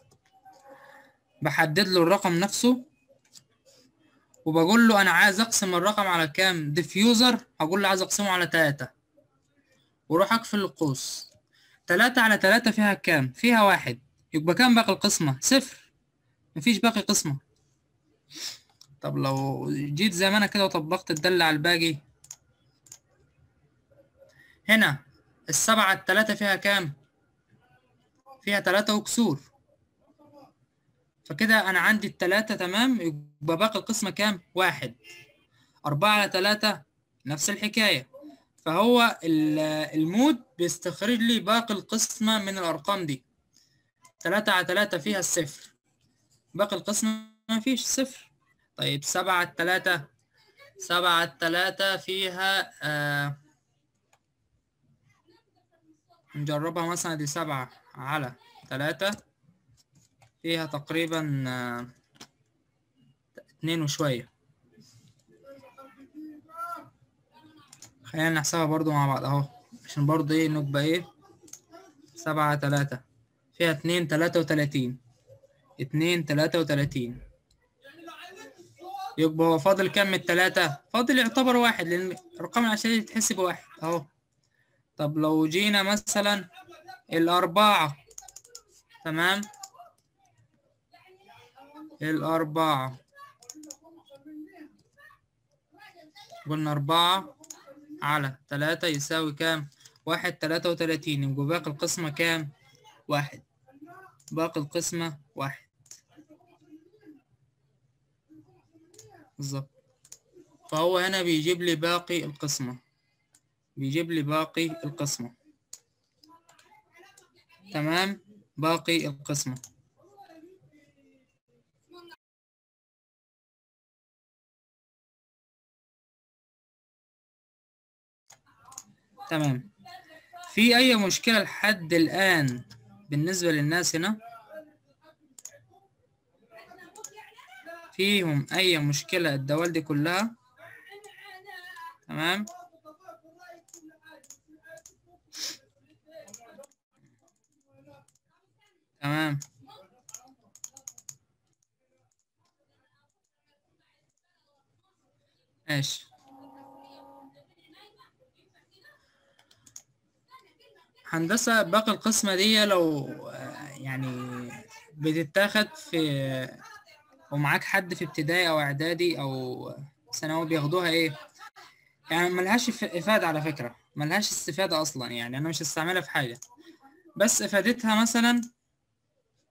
بحدد له الرقم نفسه وبقول له انا عايز اقسم الرقم على كام ديفيوزر. هقول له عايز اقسمه على تلاتة واروح اقفل القوس. تلاتة على تلاتة فيها كام؟ فيها واحد. يبقى كام باقي القسمة؟ صفر. مفيش باقي قسمة. طب لو جيت زي ما انا كده وطبقت الدالة على الباقي، هنا السبعة على التلاتة فيها كام؟ فيها تلاتة وكسور. فكده انا عندي التلاتة تمام. يبقى باقي القسمة كام؟ واحد. أربعة على تلاتة نفس الحكاية. فهو المود بيستخرج لي باقي القسمة من الأرقام دي. تلاتة على تلاتة فيها الصفر، باقي القسمة مفيش صفر. طيب سبعة على تلاتة، سبعة على تلاتة فيها آه نجربها مثلا. دي سبعة على تلاتة فيها تقريبا آه اتنين وشوية. خلينا نحسبها برضو مع بعض اهو عشان برضو ايه نبقى ايه. سبعة على تلاتة فيها اتنين، تلاتة وتلاتين. اتنين تلاتة وتلاتين. يبقى هو فاضل كام من التلاتة؟ فاضل يعتبر واحد لأن الأرقام العشرية تتحسب واحد أهو. طب لو جينا مثلا الأربعة، تمام، الأربعة قلنا أربعة على تلاتة يساوي كام؟ واحد. تلاتة وتلاتين. يبقى باقي القسمة كام؟ واحد. باقي القسمة واحد بالظبط. فهو هنا بيجيب لي باقي القسمة، بيجيب لي باقي القسمة. تمام، باقي القسمة. تمام. في أي مشكلة لحد الآن بالنسبة للناس هنا؟ فيهم أي مشكلة الدوال دي كلها؟ تمام. تمام. ماشي. هندسة باقي القسمة دي لو يعني بتتاخد في ومعاك حد في ابتدائي أو إعدادي أو ثانوي بياخدوها إيه؟ يعني ملهاش إفادة على فكرة، ملهاش استفادة أصلا. يعني أنا مش هستعملها في حاجة، بس إفادتها مثلا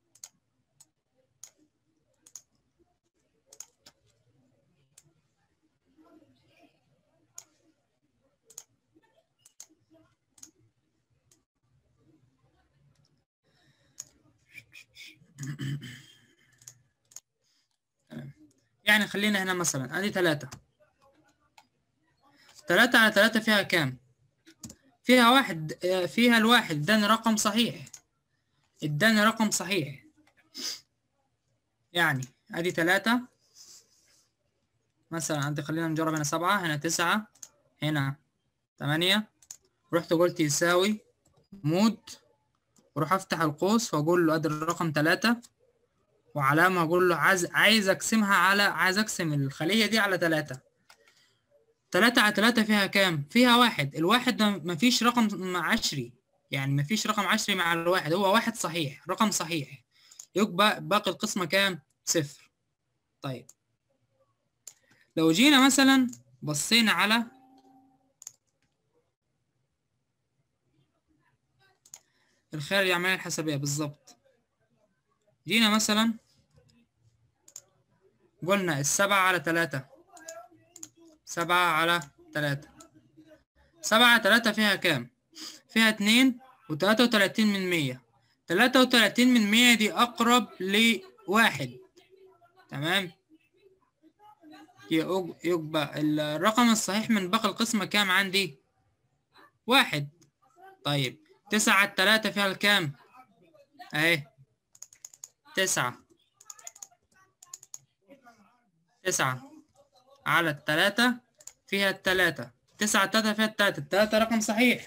يعني خلينا هنا مثلا ادي تلاتة. تلاتة على تلاتة فيها كام؟ فيها واحد، فيها الواحد اداني رقم صحيح، اداني رقم صحيح. يعني ادي تلاتة مثلا، ادي خلينا نجرب هنا سبعة، هنا تسعة، هنا تمانية. رحت قلت يساوي مود، وروح افتح القوس واقول له ادي الرقم تلاتة، وعلامة اقول له عايز عايز اقسمها على عايز اقسم الخلية دي على تلاتة. تلاتة على تلاتة فيها كام؟ فيها واحد. الواحد ده مفيش رقم عشري، يعني مفيش رقم عشري مع الواحد، هو واحد صحيح، رقم صحيح. يبقى باقي القسمة كام؟ صفر. طيب لو جينا مثلا بصينا على الخارج العملية الحسابية بالظبط، جينا مثلا قلنا السبعة على تلاتة، سبعة على تلاتة، سبعة على تلاتة فيها كام؟ فيها اتنين وتلاتة وتلاتين من مية. تلاتة وتلاتين من مية دي أقرب لواحد، تمام؟ يبقى الرقم الصحيح من باقي القسمة كام عندي؟ واحد. طيب تسعة على التلاتة فيها الكام؟ أهي تسعة، تسعة على التلاتة فيها التلاتة، تسعة على التلاتة فيها التلاتة، التلاتة رقم صحيح،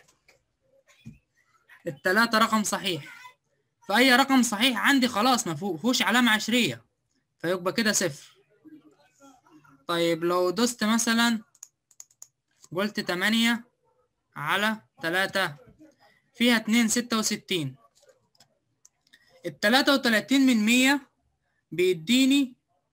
التلاتة رقم صحيح. فأي رقم صحيح عندي خلاص ما فيهوش علامة عشرية، فيبقى كده صفر. طيب لو دوست مثلا قلت تمانية على تلاتة فيها اتنين ستة وستين، التلاتة وتلاتين من مية بيديني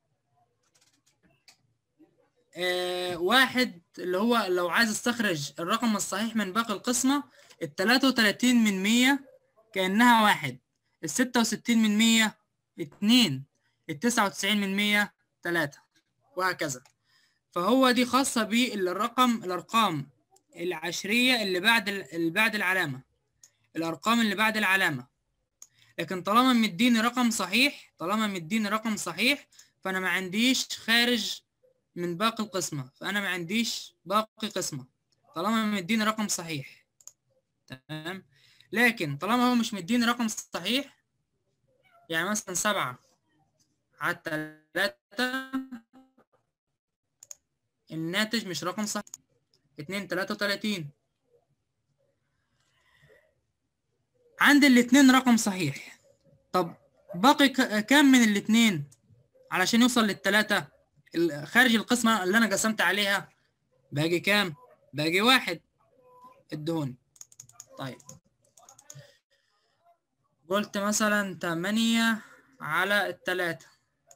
آه واحد، اللي هو لو عايز استخرج الرقم الصحيح من باقي القسمة، التلاتة وتلاتين من مية كأنها واحد، الستة وستين من مية اتنين، التسعة وتسعين من مية تلاتة، وهكذا. فهو دي خاصة بالرقم الأرقام العشرية اللي بعد اللي بعد العلامة، الأرقام اللي بعد العلامة. لكن طالما مديني رقم صحيح، طالما مديني رقم صحيح فأنا ما عنديش خارج من باقي القسمة، فأنا ما عنديش باقي قسمة طالما مديني رقم صحيح، تمام؟ لكن طالما هو مش مديني رقم صحيح، يعني مثلا سبعة على تلاتة الناتج مش رقم صحيح، اتنين تلاتة وتلاتين. عندي الاتنين رقم صحيح، طب باقي كام من الاتنين علشان يوصل للتلاتة؟ خارج القسمة اللي أنا قسمت عليها باقي كام؟ باقي واحد ادهوني. طيب قلت مثلا تمانية على التلاتة،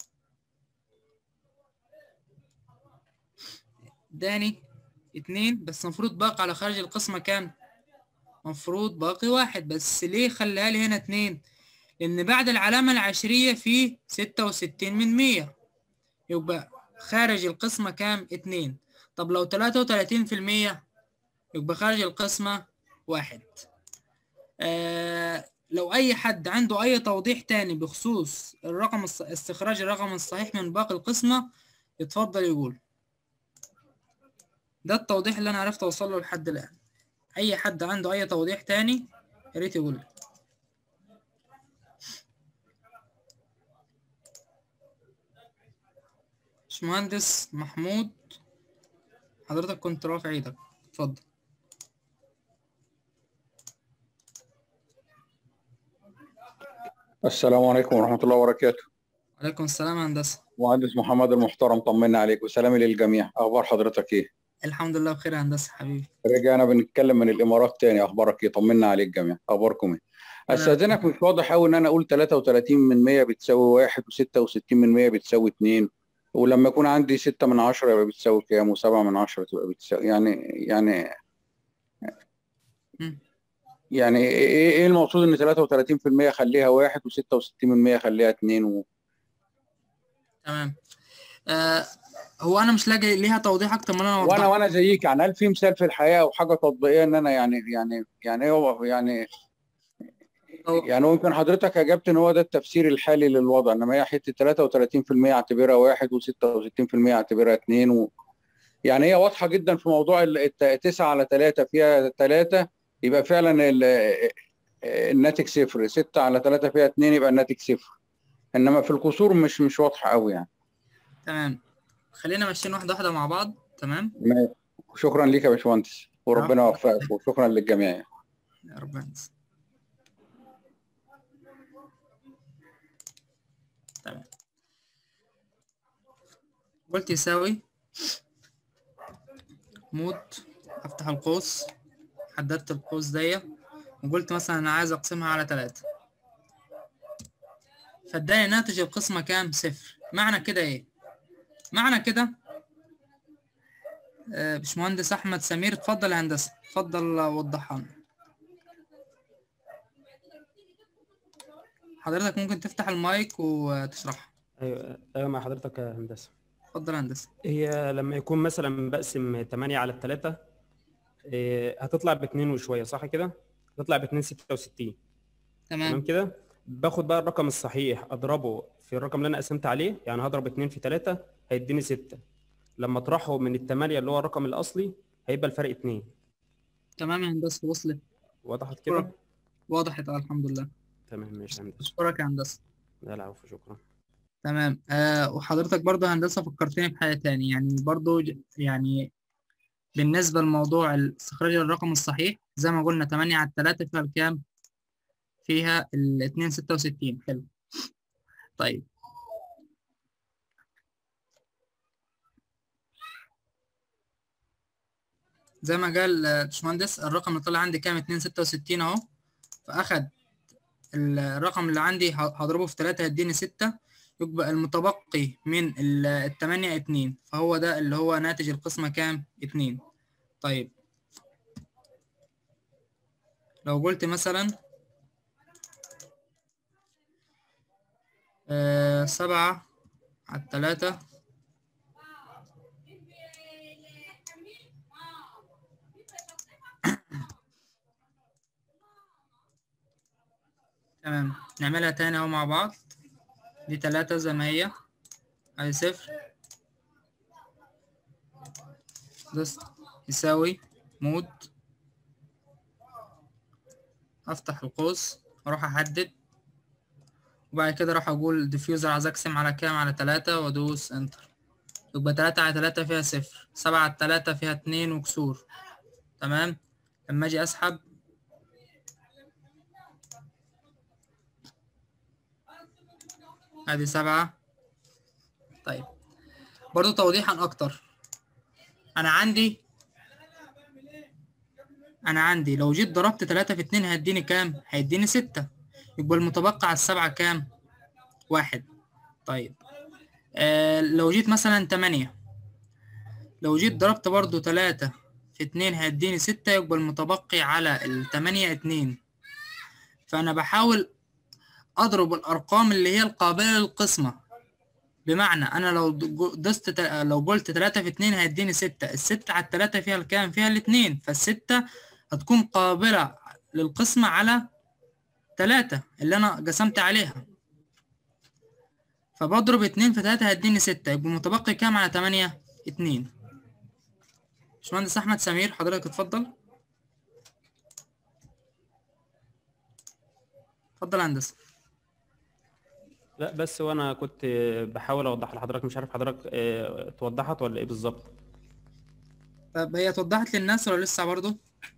اداني اتنين، بس المفروض باقي على خارج القسمة كام؟ مفروض باقي واحد، بس ليه خليها لي هنا اتنين؟ لأن بعد العلامة العشرية في ستة وستين من مية، يبقى خارج القسمة كام؟ اتنين. طب لو تلاتة وتلاتين في المية يبقى خارج القسمة واحد. آه لو أي حد عنده أي توضيح تاني بخصوص الرقم الص... استخراج الرقم الصحيح من باقي القسمة يتفضل يقول. ده التوضيح اللي أنا عرفت أوصل له لحد الآن. أي حد عنده أي توضيح تاني يا ريت يقول لي. باشمهندس محمود حضرتك كنت رافع ايدك، اتفضل. السلام عليكم ورحمة الله وبركاته. وعليكم السلام يا هندسة. مهندس محمد المحترم، طمنا عليك وسلامي للجميع. أخبار حضرتك إيه؟ الحمد لله بخير يا هندسة حبيبي. رجعنا بنتكلم من الإمارات تاني، أخبارك إيه؟ طمنا عليك جميع، أخباركم إيه؟ أستاذنك، مش واضح أوي إن أنا أقول تلاتة وتلاتين من مية بتساوي واحد وستة وستين من مية بتساوي اتنين، ولما يكون عندي ستة من عشرة يبقى بتساوي كام؟ وسبعة من عشرة تبقى بتساوي يعني يعني م. يعني إيه إيه المقصود إن تلاتة وتلاتين في المية خليها واحد وستة وستين من مية خليها اتنين و... تمام. آه هو انا مش لاقي ليها توضيح اكتر من انا وانا وضحت. وانا زيك يعني، هل في مثال في الحياه او حاجه تطبيقيه ان انا يعني يعني يعني ايه هو يعني يعني ممكن حضرتك اجبت ان هو ده التفسير الحالي للوضع، انما هي حته ثلاثة وثلاثين في المية اعتبرها واحد وستة وستين في المية اعتبرها اثنين و... يعني هي واضحه جدا في موضوع تسعة على ثلاثة فيها ثلاثة، يبقى فعلا ال... الناتج صفر، ستة على ثلاثة فيها اثنين يبقى الناتج صفر، انما في الكسور مش مش واضحه قوي يعني. تمام، خلينا ماشيين واحده واحده مع بعض. تمام، شكرا ليك يا باشمهندس، وربنا يوفقك، وشكرا للجميع. يا رب ينسى. تمام، قلت يساوي مود، افتح القوس، حددت القوس دي وقلت مثلا انا عايز اقسمها على ثلاثة، فاداني ناتج القسمة كام؟ صفر. معنى كده ايه؟ معنى كده آه باشمهندس احمد سمير، اتفضل يا هندسة، اتفضل وضحها لنا. حضرتك ممكن تفتح المايك وتشرحها. ايوه ايوه مع حضرتك يا هندسه. اتفضل يا هندسة. هي لما يكون مثلا بقسم ثمانية على الثلاثة هتطلع باتنين وشويه، صح كده؟ هتطلع باتنين ستة وستين. تمام تمام كده. باخد بقى الرقم الصحيح اضربه في الرقم اللي انا قسمت عليه، يعني هضرب اتنين في ثلاثة هيديني ستة، لما اطرحه من الثمانية اللي هو الرقم الاصلي هيبقى الفرق اتنين. تمام يا هندسة، وصلت. وضحت كده؟ وضحت، الحمد لله. تمام ماشي يا هندسه. اشكرك يا هندسة. لا العفو، شكرا. تمام. آه وحضرتك برضه هندسة فكرتني بحاجة تاني، يعني برضه يعني بالنسبة لموضوع استخراج الرقم الصحيح، زي ما قلنا ثمانية على ثلاثة فيها الكام؟ فيها ال اتنين ستة وستين. حلو. طيب زي ما قال باشمهندس، الرقم اللي طلع عندي كام؟ اتنين ستة وستين اهو، فاخد الرقم اللي عندي هضربه في ثلاثة هيديني ستة، يبقى المتبقي من الثمانية اتنين، فهو ده اللي هو ناتج القسمة كام؟ اتنين. طيب لو قلت مثلا آه سبعة على التلاتة تمام، نعملها تاني اهو مع بعض. دي تلاتة زي ما هي، ادي صفر، دوست يساوي مود، افتح القوس واروح احدد، وبعد كده اروح اقول ديفيوزر عايز اقسم على كام؟ على تلاتة، وادوس انتر. يبقى تلاتة على تلاتة فيها صفر، سبعة على تلاتة فيها اتنين وكسور. تمام، لما اجي اسحب ادي سبعة. طيب برضو توضيحا اكتر، انا عندي انا عندي لو جيت ضربت تلاتة في اتنين هيديني كام؟ هيديني ستة، يبقى المتبقى على السبعة كام؟ واحد. طيب آه لو جيت مثلا تمانية، لو جيت ضربت برضو تلاتة في اتنين هيديني ستة، يبقى المتبقي على التمانية اتنين. فأنا بحاول أضرب الأرقام اللي هي القابلة للقسمة، بمعنى أنا لو دوست تل... لو قلت تلاتة في اتنين هيديني ستة، الستة على التلاتة فيها الكام؟ فيها الاتنين، فالستة هتكون قابلة للقسمة على تلاتة اللي أنا قسمت عليها، فبضرب اتنين في تلاتة هيديني ستة، يبقى المتبقي كام على تمانية؟ اتنين. باشمهندس أحمد سمير، حضرتك اتفضل. اتفضل يا هندسة. لا بس وانا كنت بحاول اوضح لحضرتك، مش عارف حضرتك اه، توضحت ولا ايه بالظبط؟ طب هي اتوضحت للناس ولا لسه برضه؟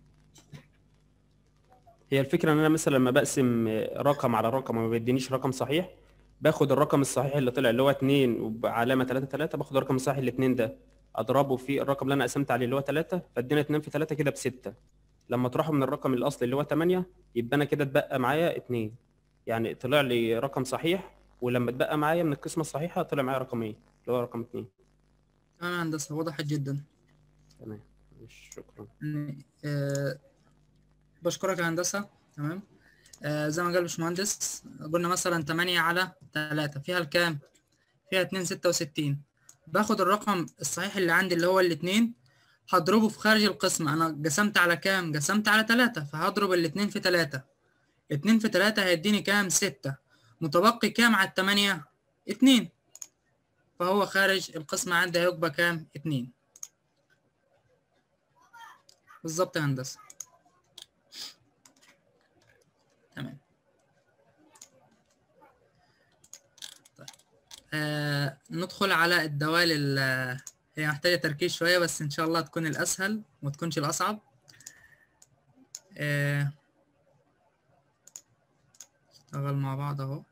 هي الفكره ان انا مثلا لما بقسم رقم على رقم وما بيدينيش رقم صحيح، باخد الرقم الصحيح اللي طلع اللي هو اتنين وبعلامه تلاتة تلاتة، باخد الرقم الصحيح الاتنين ده اضربه في الرقم اللي انا قسمت عليه اللي هو تلاتة، فادينا اتنين في تلاتة كده بستة، لما اطرحه من الرقم الاصلي اللي هو تمانية يبقى انا كده اتبقى معايا اتنين، يعني طلع لي رقم صحيح، ولما اتبقى معايا من القسمه الصحيحه طلع معايا رقمين اللي هو رقم اتنين. تمام يا هندسة، وضحت جدا. تمام، شكرا. أه بشكرك يا هندسة. تمام. أه زي ما قال باشمهندس، قلنا مثلا تمانية على تلاتة فيها الكام؟ فيها اتنين ستة وستين. باخد الرقم الصحيح اللي عندي اللي هو الاتنين، هضربه في خارج القسمة. أنا قسمت على كام؟ قسمت على تلاتة، فهضرب الاتنين في تلاتة، اتنين في تلاتة هيديني كام؟ ستة. متبقي كام على التمانية؟ اتنين. فهو خارج القسمة عندي هيبقى كام؟ اتنين. بالظبط يا هندسة. تمام. طيب. آه ندخل على الدوال ال هي محتاجة تركيز شوية، بس إن شاء الله تكون الأسهل وما تكونش الأصعب. آه نشتغل مع بعض أهو.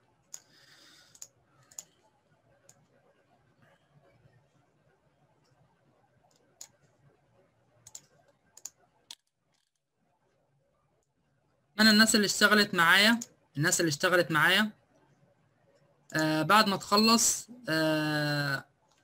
أنا الناس اللي اشتغلت معايا الناس اللي اشتغلت معايا آه بعد ما تخلص آه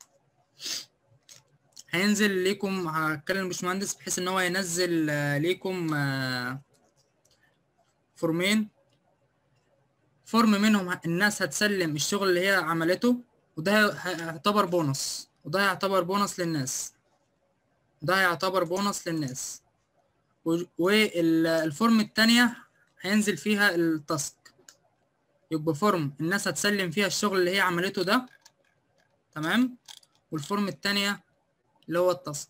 هينزل ليكم، هكلم الباشمهندس بحيث ان هو ينزل آه ليكم آه فورمين فورم منهم الناس هتسلم الشغل اللي هي عملته، وده هيعتبر بونص وده هيعتبر بونص للناس وده هيعتبر بونص للناس والفورم التانية هينزل فيها التاسك، يبقى فورم الناس هتسلم فيها الشغل اللي هي عملته ده، تمام، والفورم التانية اللي هو التاسك.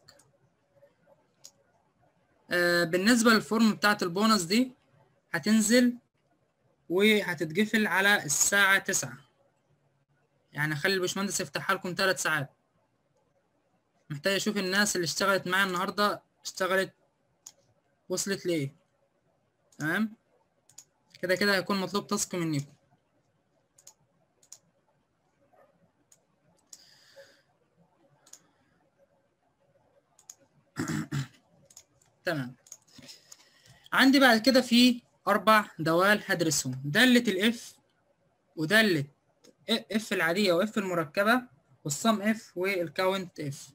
آه بالنسبة للفورم بتاعت البونص دي هتنزل وهتتقفل على الساعة تسعة، يعني خلي الباشمهندس يفتحها لكم ثلاث ساعات. محتاج اشوف الناس اللي اشتغلت معايا النهاردة اشتغلت وصلت ليه. تمام، كده كده هيكون مطلوب تاسك منكم. تمام. عندي بعد كده في أربع دوال هدرسهم، دالة الإف ودالة إف العادية وإف المركبة والصم إف والكاونت إف.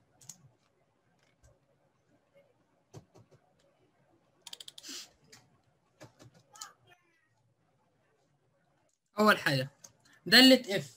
أول حاجة دالة إف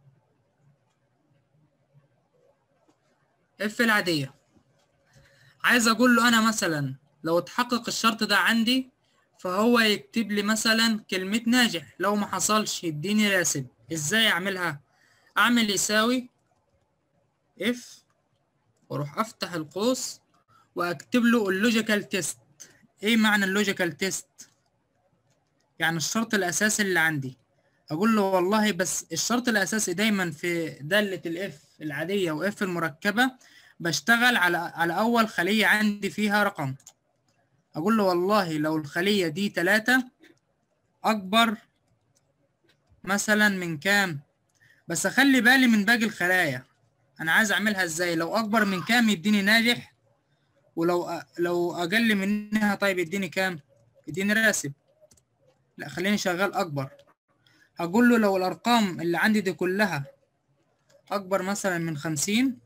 إف العادية، عايز أقول له أنا مثلا لو اتحقق الشرط ده عندي فهو يكتب لي مثلا كلمة ناجح، لو ما حصلش يديني راسب. ازاي اعملها؟ اعمل يساوي اف واروح افتح القوس واكتب له اللوجيكال تيست. ايه معنى اللوجيكال تيست؟ يعني الشرط الاساسي اللي عندي. اقول له والله بس الشرط الاساسي دايما في دالة الاف العادية واف المركبة بشتغل على على اول خلية عندي فيها رقم. اقول له والله لو الخلية دي تلاتة اكبر مثلا من كام، بس اخلي بالي من باقي الخلايا. انا عايز اعملها ازاي؟ لو اكبر من كام يديني ناجح، ولو أ... لو اقل منها طيب يديني كام؟ يديني راسب. لا خليني شغال اكبر. هقول له لو الارقام اللي عندي دي كلها اكبر مثلا من خمسين،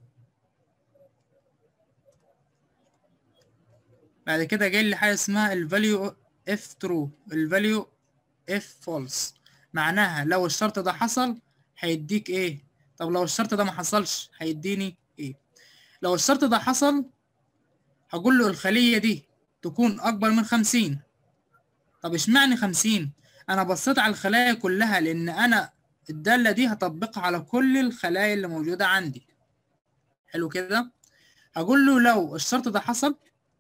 بعد كده جاي لي حاجه اسمها الفاليو اف ترو الفاليو اف فولس، معناها لو الشرط ده حصل هيديك ايه؟ طب لو الشرط ده ما حصلش هيديني ايه؟ لو الشرط ده حصل هقول له الخلية دي تكون أكبر من خمسين. طب اشمعنى خمسين؟ أنا بصيت على الخلايا كلها لأن أنا الدالة دي هطبقها على كل الخلايا اللي موجودة عندي. حلو كده؟ هقول له لو الشرط ده حصل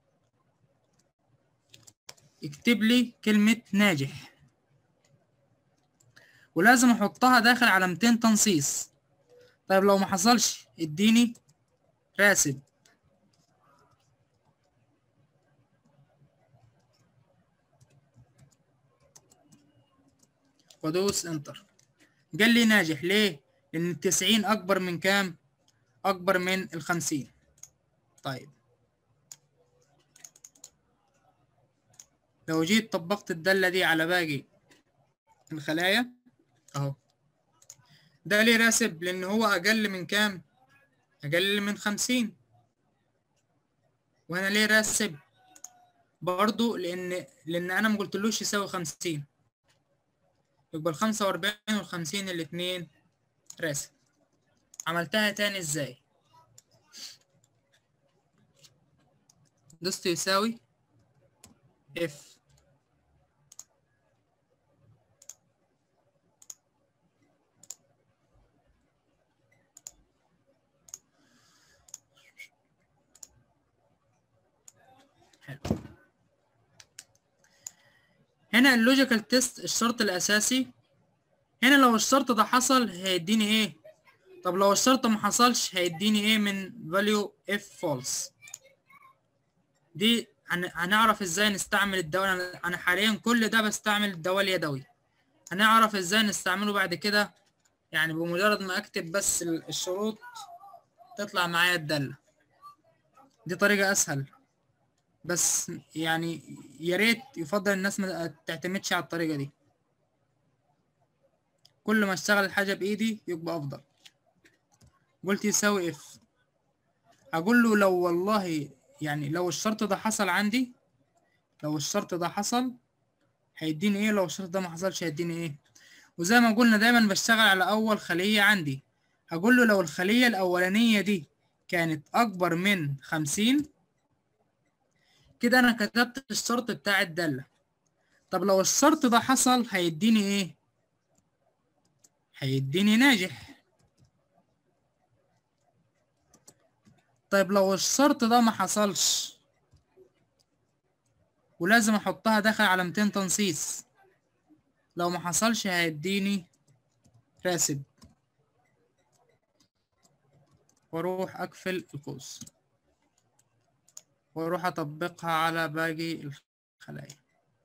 اكتب لي كلمة ناجح، ولازم أحطها داخل علامتين تنصيص. طيب لو ما حصلش اديني راسب. وادوس انتر. قال لي ناجح ليه؟ لأن التسعين أكبر من كام؟ أكبر من الخمسين. طيب لو جيت طبقت الدالة دي على باقي الخلايا أهو، ده ليه راسب؟ لأن هو أقل من كام؟ أقل من خمسين. وهنا ليه راسب؟ برضو لأن لأن أنا ما قلتلوش يساوي خمسين، يبقى الخمسة وأربعين والخمسين الاتنين راسب. عملتها تاني إزاي؟ دوست يساوي اف حلو. هنا اللوجيكال تيست الشرط الاساسي، هنا لو الشرط ده حصل هيديني ايه؟ طب لو الشرط ما حصلش هيديني ايه من value if false. دي هن- هنعرف ازاي نستعمل الدوال. انا أنا حاليا كل ده بستعمل الدوال اليدوي، هنعرف ازاي نستعمله بعد كده، يعني بمجرد ما اكتب بس ال- الشروط تطلع معايا الدالة. دي طريقة اسهل، بس يعني يا ريت يفضل الناس ما تعتمدش على الطريقة دي، كل ما اشتغل الحاجة بايدي يبقى افضل. قلت يساوي اف، اقول له لو والله يعني لو الشرط ده حصل عندي، لو الشرط ده حصل هيديني ايه، لو الشرط ده ما حصلش هيديني ايه. وزي ما قلنا دايما بشتغل على اول خلية عندي، هقول له لو الخلية الاولانية دي كانت اكبر من خمسين، كده انا كتبت الشرط بتاع الدالة. طب لو الشرط ده حصل هيديني ايه؟ هيديني ناجح. طيب لو الشرط ده ما حصلش، ولازم احطها داخل علامتين تنصيص، لو ما حصلش هيديني راسب، واروح اقفل القوس واروح اطبقها على باقي الخلايا.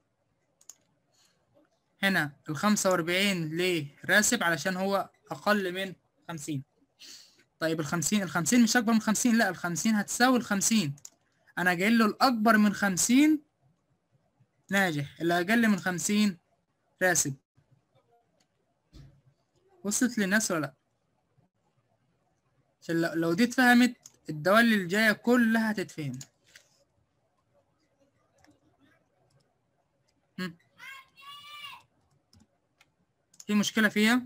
هنا الخمسة واربعين ليه راسب؟ علشان هو اقل من خمسين. طيب الخمسين، الخمسين مش اكبر من خمسين، لا الخمسين هتساوي الخمسين. انا قايل له الاكبر من خمسين ناجح، اللي اقل من خمسين راسب. وصلت للناس ولا لا؟ عشان لو دي اتفهمت الدوال الجاية كلها هتتفهم. في مشكلة فيها؟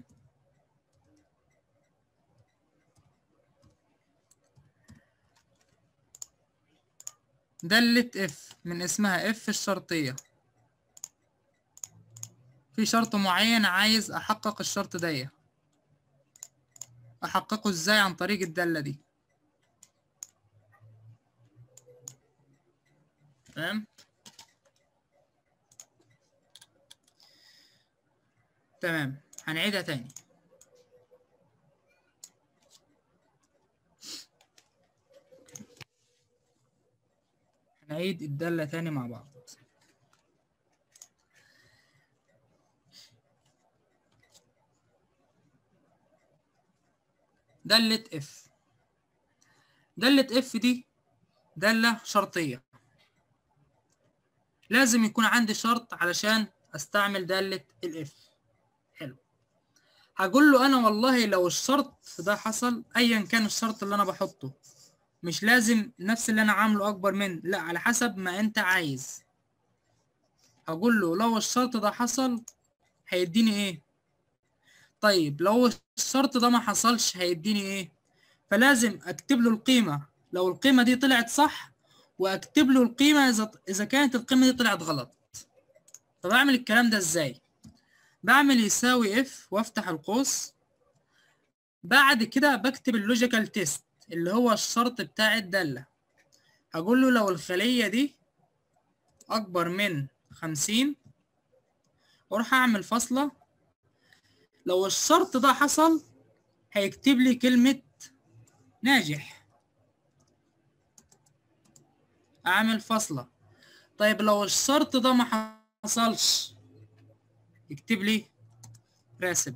دالة اف من اسمها اف الشرطية، في شرط معين عايز احقق الشرط ده، احققه ازاي؟ عن طريق الدالة دي. تمام تمام هنعيدها تاني. هنعيد الدالة تاني مع بعض. دالة اف، دالة اف دي دالة شرطية، لازم يكون عندي شرط علشان استعمل دالة الاف. حلو. هقول له انا والله لو الشرط ده حصل، ايا كان الشرط اللي انا بحطه، مش لازم نفس اللي انا عامله اكبر من، لا على حسب ما انت عايز. هقول له لو الشرط ده حصل هيديني ايه. طيب لو الشرط ده ما حصلش هيديني ايه. فلازم اكتب له القيمة لو القيمة دي طلعت صح، واكتب له القيمة اذا اذا كانت القيمة دي طلعت غلط. طب اعمل الكلام ده ازاي؟ بعمل يساوي اف وافتح القوس، بعد كده بكتب اللوجيكال تيست اللي هو الشرط بتاع الدالة. هقول له لو الخلية دي اكبر من خمسين، واروح اعمل فاصلة. لو الشرط ده حصل هيكتب لي كلمة ناجح، اعمل فاصلة. طيب لو الشرط ده ما حصلش يكتب لي راسب،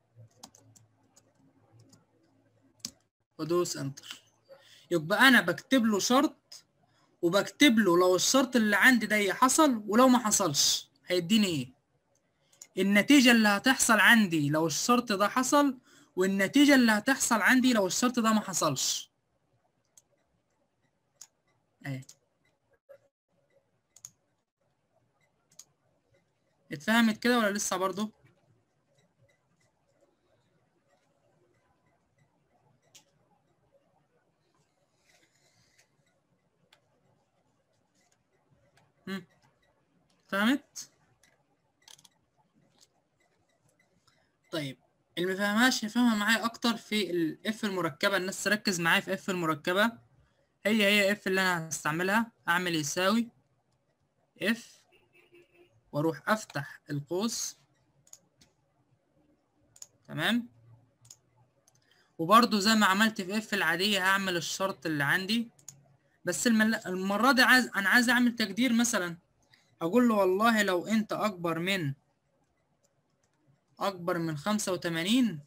وادوس انتر. يبقى انا بكتب له شرط، وبكتب له لو الشرط اللي عندي ده حصل، ولو ما حصلش هيديني ايه. النتيجة اللي هتحصل عندي لو الشرط ده حصل، والنتيجة اللي هتحصل عندي لو الشرط ده ما حصلش. اهي اتفهمت كده ولا لسه برضو؟ هم. فهمت؟ طيب اللي مفهمهاش يفهمها معايا اكتر في الاف المركبة. الناس تركز معايا في اف المركبة، هي هي اف اللي انا هستعملها. اعمل يساوي اف واروح افتح القوس. تمام. وبرضو زي ما عملت في اف العادية هعمل الشرط اللي عندي، بس المل... المرة دي عايز انا عايز اعمل تقدير. مثلا اقول له والله لو انت اكبر من اكبر من خمسة وتمانين،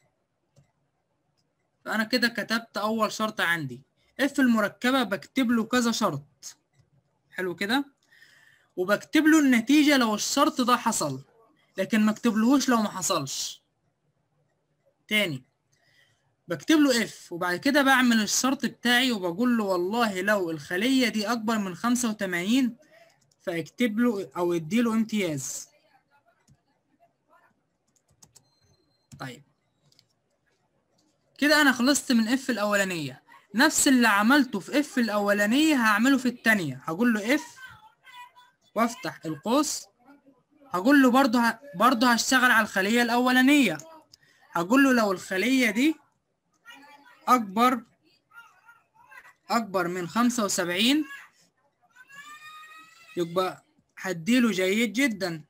فانا كده كتبت اول شرط عندي. اف المركبة بكتب له كذا شرط، حلو كده، وبكتب له النتيجة لو الشرط ده حصل، لكن ما اكتبلهوش لو ما حصلش. تاني بكتب له اف وبعد كده بعمل الشرط بتاعي وبقول له والله لو الخلية دي اكبر من خمسة وتمانين فاكتب له او ادي له امتياز. طيب كده انا خلصت من اف الاولانية. نفس اللي عملته في اف الاولانية هعمله في التانية. هقول له اف وافتح القوس، هقول له برضه ه... برضه هشتغل على الخلية الاولانية. هقول له لو الخلية دي اكبر اكبر من خمسة وسبعين يبقى هديله جيد جدا.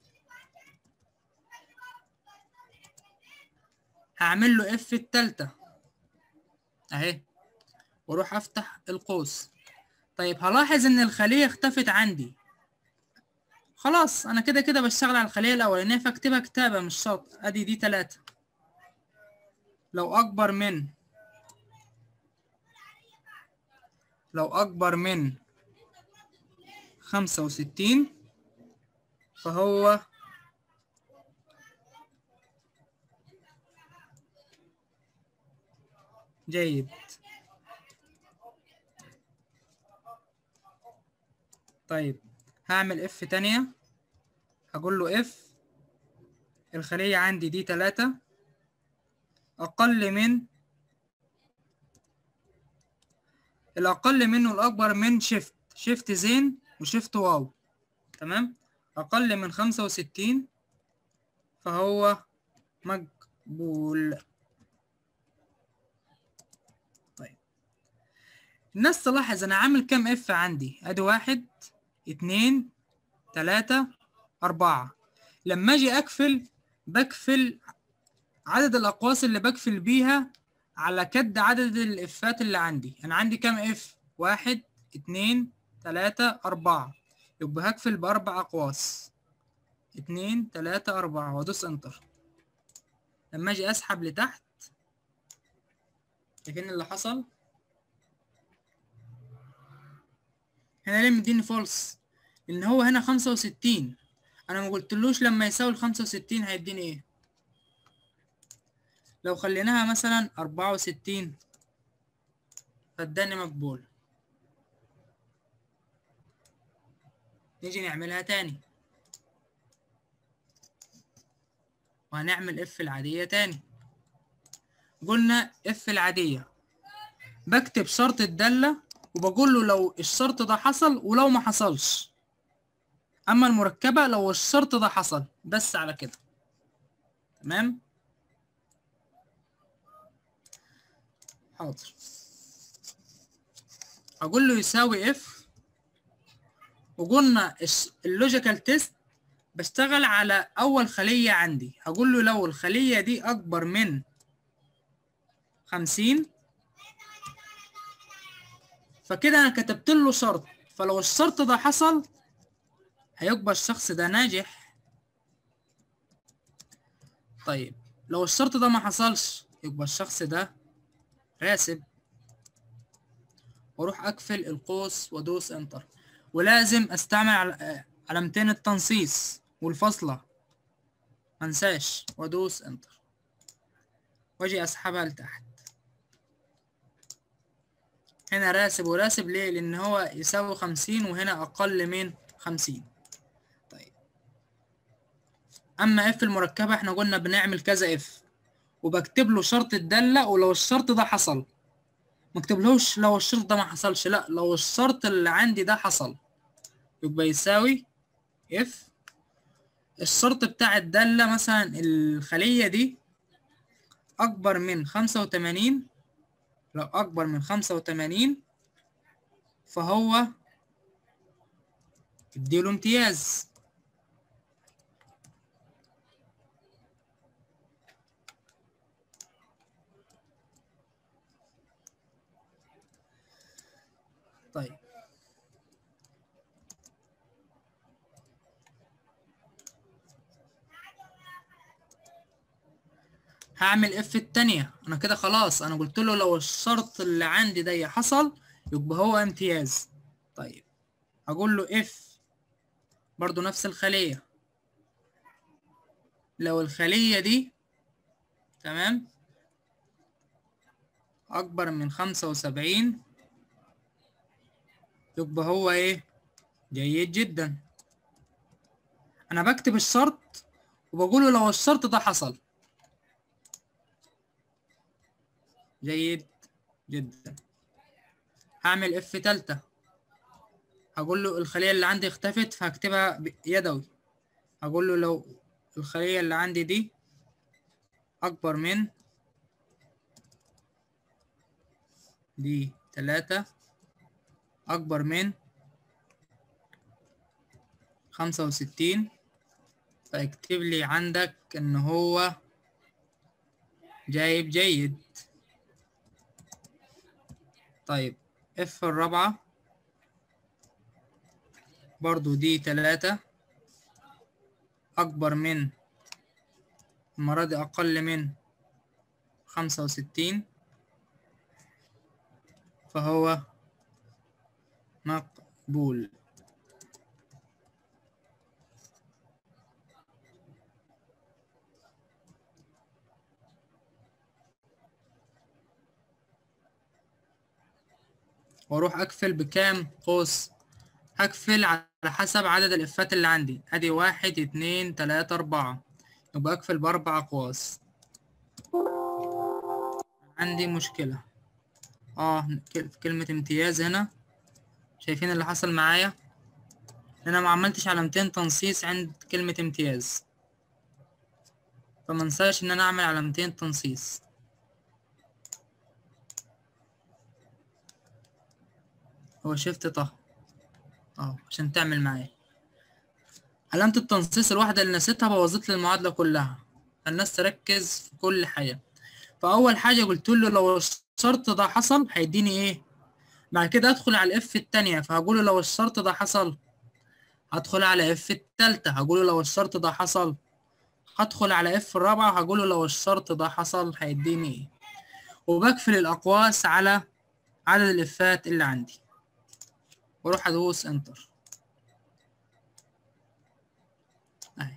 هعمل له اف التالتة اهي واروح افتح القوس. طيب هلاحظ ان الخلية اختفت عندي. خلاص انا كده كده بشتغل على الخلية الاولانية فاكتبها كتابة مش شرط. ادي دي تلاتة. لو اكبر من لو اكبر من خمسة وستين فهو جيد. طيب هعمل اف تانية، هقول له اف الخلية عندي دي تلاتة اقل من الاقل منه الاكبر من شيفت شيفت زين وشيفت واو. تمام. اقل من خمسة وستين فهو مقبول. طيب الناس تلاحظ انا عامل كام اف عندي. ادي واحد اتنين تلاتة اربعة. لما اجي اقفل بقفل عدد الاقواس اللي بقفل بيها على كد عدد الافات اللي عندي. انا عندي كام اف؟ واحد اتنين تلاتة اربعة، يبقى هقفل باربع اقواس. اتنين تلاتة اربعة وادوس انتر. لما اجي اسحب لتحت شايفين اللي حصل هنا؟ ليه مديني فولس؟ لان هو هنا خمسة وستين. انا ما قلتلوش لما يساوي ال خمسة وستين هيديني ايه. لو خليناها مثلا اربعة وستين فاداني مقبول. نيجي نعملها تاني وهنعمل اف العادية تاني. قلنا اف العادية بكتب شرط الدالة وبقول له لو الشرط ده حصل ولو ما حصلش. اما المركبة لو الشرط ده حصل بس على كده. تمام. حاضر. اقول له يساوي اف وقلنا اللوجيكال تيست بشتغل على اول خلية عندي. هقول له لو الخلية دي اكبر من خمسين فكده انا كتبت له شرط، فلو الشرط ده حصل هيبقى الشخص ده ناجح. طيب لو الشرط ده ما حصلش يبقى الشخص ده راسب. واروح اقفل القوس وادوس انتر. ولازم استعمل علامتين التنصيص والفاصلة منساش، وادوس انتر واجي اسحبها لتحت. هنا راسب وراسب ليه؟ لان هو يساوي خمسين وهنا اقل من خمسين. طيب اما اف المركبة احنا قلنا بنعمل كذا اف وبكتب له شرط الدالة ولو الشرط ده حصل. ما اكتبلهوش لو الشرط ده ما حصلش، لا لو الشرط اللي عندي ده حصل يبقى يساوي اف الشرط بتاع الدالة. مثلا الخلية دي اكبر من خمسة وتمانين، لو اكبر من خمسة وتمانين فهو اديله امتياز. طيب هعمل اف التانية. انا كده خلاص، انا قلت له لو الشرط اللي عندي ده حصل يبقى هو امتياز. طيب هقول له اف برضو نفس الخلية، لو الخلية دي تمام اكبر من خمسة وسبعين يبقى هو ايه؟ جيد جدا. انا بكتب الشرط وبقوله لو الشرط ده حصل جيد جدا. هعمل اف تالتة، هقول له الخلية اللي عندي اختفت فهكتبها يدوي. هقول له لو الخلية اللي عندي دي اكبر من دي تلاتة، اكبر من خمسة وستين، فاكتب لي عندك ان هو جايب جيد. طيب اف الرابعة برضو دي تلاتة، اكبر من، المرة دي اقل من خمسة وستين، فهو مقبول. واروح اقفل بكام قوس؟ هقفل على حسب عدد الافات اللي عندي، ادي واحد اتنين تلاتة اربعة، يبقى اقفل باربع اقواس. عندي مشكلة اه في كلمة امتياز هنا، شايفين اللي حصل معايا؟ انا ما عملتش علامتين تنصيص عند كلمة امتياز، فما انساش ان انا اعمل علامتين تنصيص. هو شيفت طه اه عشان تعمل معايا علامة التنصيص الواحدة اللي نسيتها بوظت لي المعادلة كلها. الناس تركز في كل حاجة. فأول حاجة قلت له لو الشرط ده حصل هيديني إيه؟ بعد كده أدخل على الإف التانية، فهقول له لو الشرط ده حصل. هدخل على إف التالتة، هقول له لو الشرط ده حصل. هدخل على إف الرابعة، هقول له لو الشرط ده حصل هيديني إيه؟ وبقفل الأقواس على عدد الإفات اللي عندي، وأروح أدوس إنتر. أهي.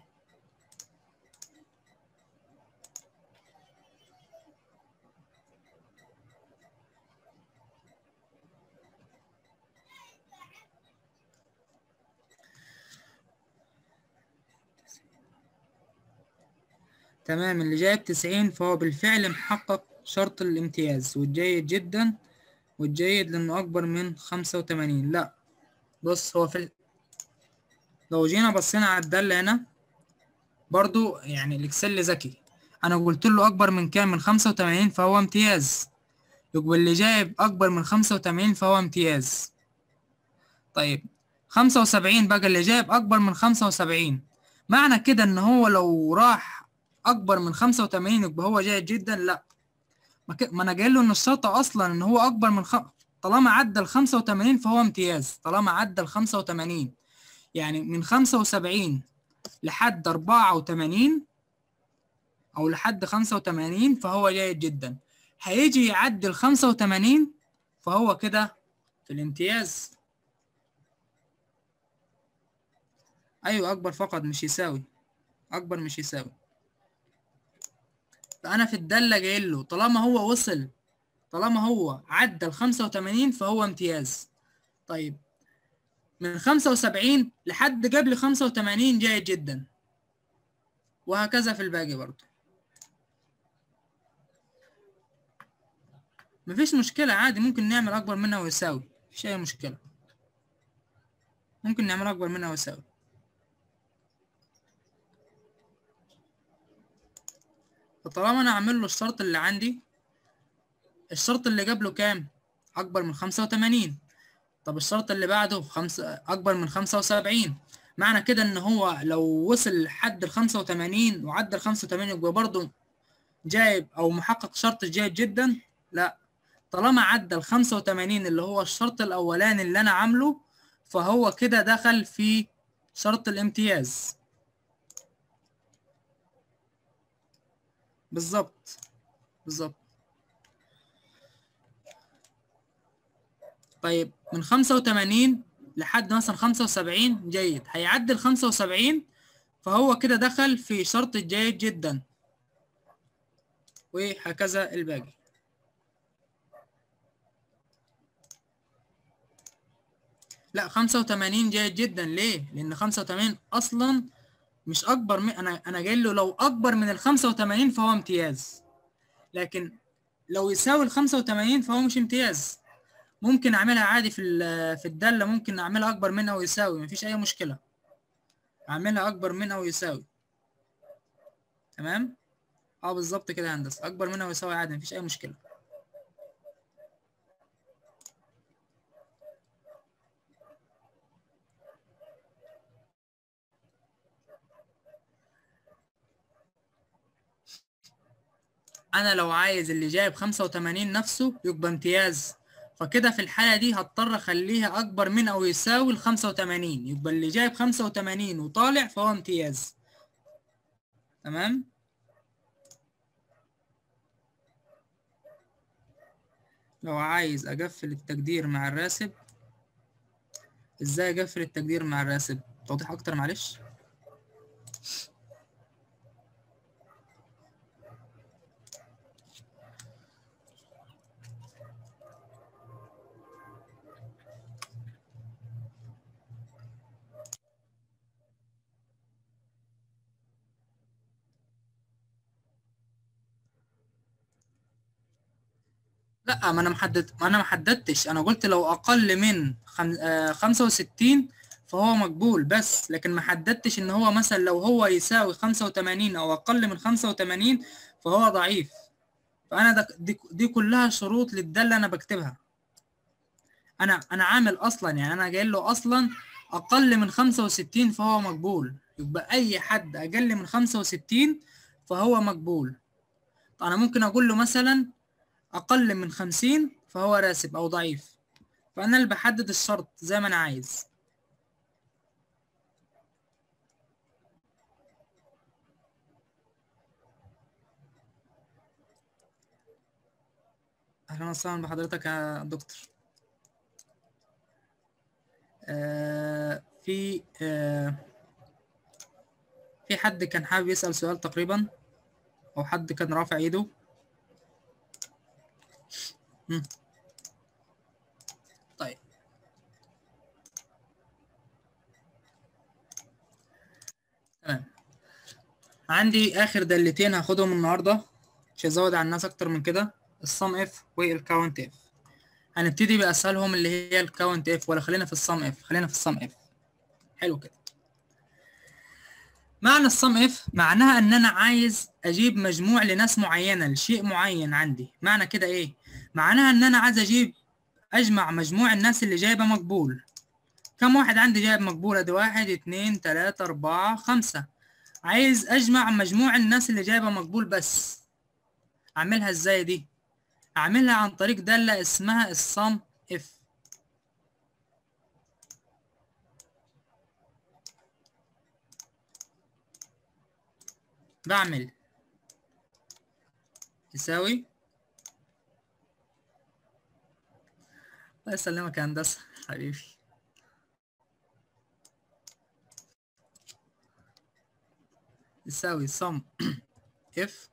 تمام، اللي جايب تسعين فهو بالفعل محقق شرط الامتياز، والجيد جدا والجيد لأنه أكبر من خمسة وتمانين. لأ بص، هو في ال... لو جينا بصينا على الدالة هنا برضو، يعني الإكسل ذكي. أنا قلت له أكبر من كام؟ من خمسة وتمانين فهو امتياز، يبقى اللي جايب أكبر من خمسة وتمانين فهو امتياز. طيب خمسة وسبعين بقى اللي جايب أكبر من خمسة وسبعين، معنى كده إن هو لو راح أكبر من خمسة وتمانين يبقى هو جيد جدا؟ لأ، ما, ك... ما أنا قايل له إن الشرط أصلا إن هو أكبر من خ... طالما عدى ال خمسة وتمانين فهو امتياز. طالما عدى ال خمسة وتمانين، يعني من خمسة وسبعين لحد أربعة وتمانين أو لحد خمسة وتمانين فهو جيد جدا. هيجي يعدي ال خمسة وتمانين فهو كده في الامتياز. أيوة أكبر فقط مش يساوي، أكبر مش يساوي. فأنا في الدالة جايل له طالما هو وصل، طالما هو عدى ال خمسة وتمانين فهو امتياز. طيب من خمسة وسبعين لحد قبل خمسة وتمانين جيد جدا، وهكذا في الباقي برضه. مفيش مشكلة، عادي ممكن نعمل أكبر منها ويساوي، مفيش أي مشكلة، ممكن نعمل أكبر منها ويساوي. فطالما أنا أعمل له الشرط اللي عندي، الشرط اللي قبله كام؟ أكبر من خمسة وتمانين. طب الشرط اللي بعده خمسة اكبر من خمسة وسبعين، معنى كده ان هو لو وصل لحد ال خمسة وتمانين وعدى ال خمسة وتمانين يبقى برضه جايب او محقق شرط جيد جدا؟ لا، طالما عدى ال خمسة وتمانين اللي هو الشرط الاولاني اللي انا عامله، فهو كده دخل في شرط الامتياز. بالظبط بالظبط. طيب من خمسة وتمانين لحد مثلا خمسة وسبعين جيد، هيعدي ال خمسة وسبعين فهو كده دخل في شرط جيد جدا، وهكذا الباقي. لا خمسة وتمانين جيد جدا، ليه؟ لأن خمسة وتمانين أصلا مش أكبر من، أنا أنا جاي له لو أكبر من ال خمسة وتمانين فهو امتياز، لكن لو يساوي ال خمسة وتمانين فهو مش امتياز. ممكن أعملها عادي في في الدالة، ممكن أعملها أكبر من أو يساوي، مفيش أي مشكلة. أعملها أكبر من أو يساوي. تمام؟ أه بالظبط كده يا هندسة، أكبر من أو يساوي عادي، مفيش أي مشكلة. انا لو عايز اللي جايب خمسة وتمانين نفسه يبقى امتياز، فكده في الحالة دي هضطر اخليها اكبر من او يساوي ال خمسة وتمانين، يبقى اللي جايب خمسة وتمانين وطالع فهو امتياز. تمام. لو عايز اقفل التقدير مع الراسب، ازاي اقفل التقدير مع الراسب؟ توضيح اكتر معلش. لا، ما انا محدد، ما انا ما حددتش، انا قلت لو اقل من خم... آه خمسة وستين فهو مقبول بس، لكن ما حددتش ان هو مثلا لو هو يساوي خمسة وتمانين او اقل من خمسة وتمانين فهو ضعيف. فانا ده دي, دي كلها شروط للداله انا بكتبها. انا انا عامل اصلا، يعني انا جاي له اصلا اقل من خمسة وستين فهو مقبول، يبقى اي حد اقل من خمسة وستين فهو مقبول. انا ممكن اقول له مثلا اقل من خمسين فهو راسب او ضعيف، فانا اللي بحدد الشرط زي ما انا عايز. اهلا وسهلا بحضرتك يا دكتور. آه في آه في حد كان حابب يسأل سؤال تقريبا، او حد كان رافع ايده؟ مم. طيب تمام. عندي اخر دالتين هاخدهم النهارده، مش هزود على الناس اكتر من كده، الصم اف والكاونت اف. هنبتدي باسهلهم اللي هي الكاونت اف، ولا خلينا في الصم اف؟ خلينا في الصم اف. حلو كده. معنى الصم اف معناها ان انا عايز اجيب مجموع لناس معينه لشيء معين عندي. معنى كده ايه؟ معناها ان انا عايز اجيب اجمع مجموع الناس اللي جايبه مقبول. كم واحد عندي جايب مقبول؟ ادي واحد اتنين تلاته اربعه خمسه. عايز اجمع مجموع الناس اللي جايبه مقبول بس. اعملها ازاي دي؟ اعملها عن طريق داله اسمها الصم اف. بعمل يساوي، الله يسلمك يا هندسه حبيبي، يساوي صم اف،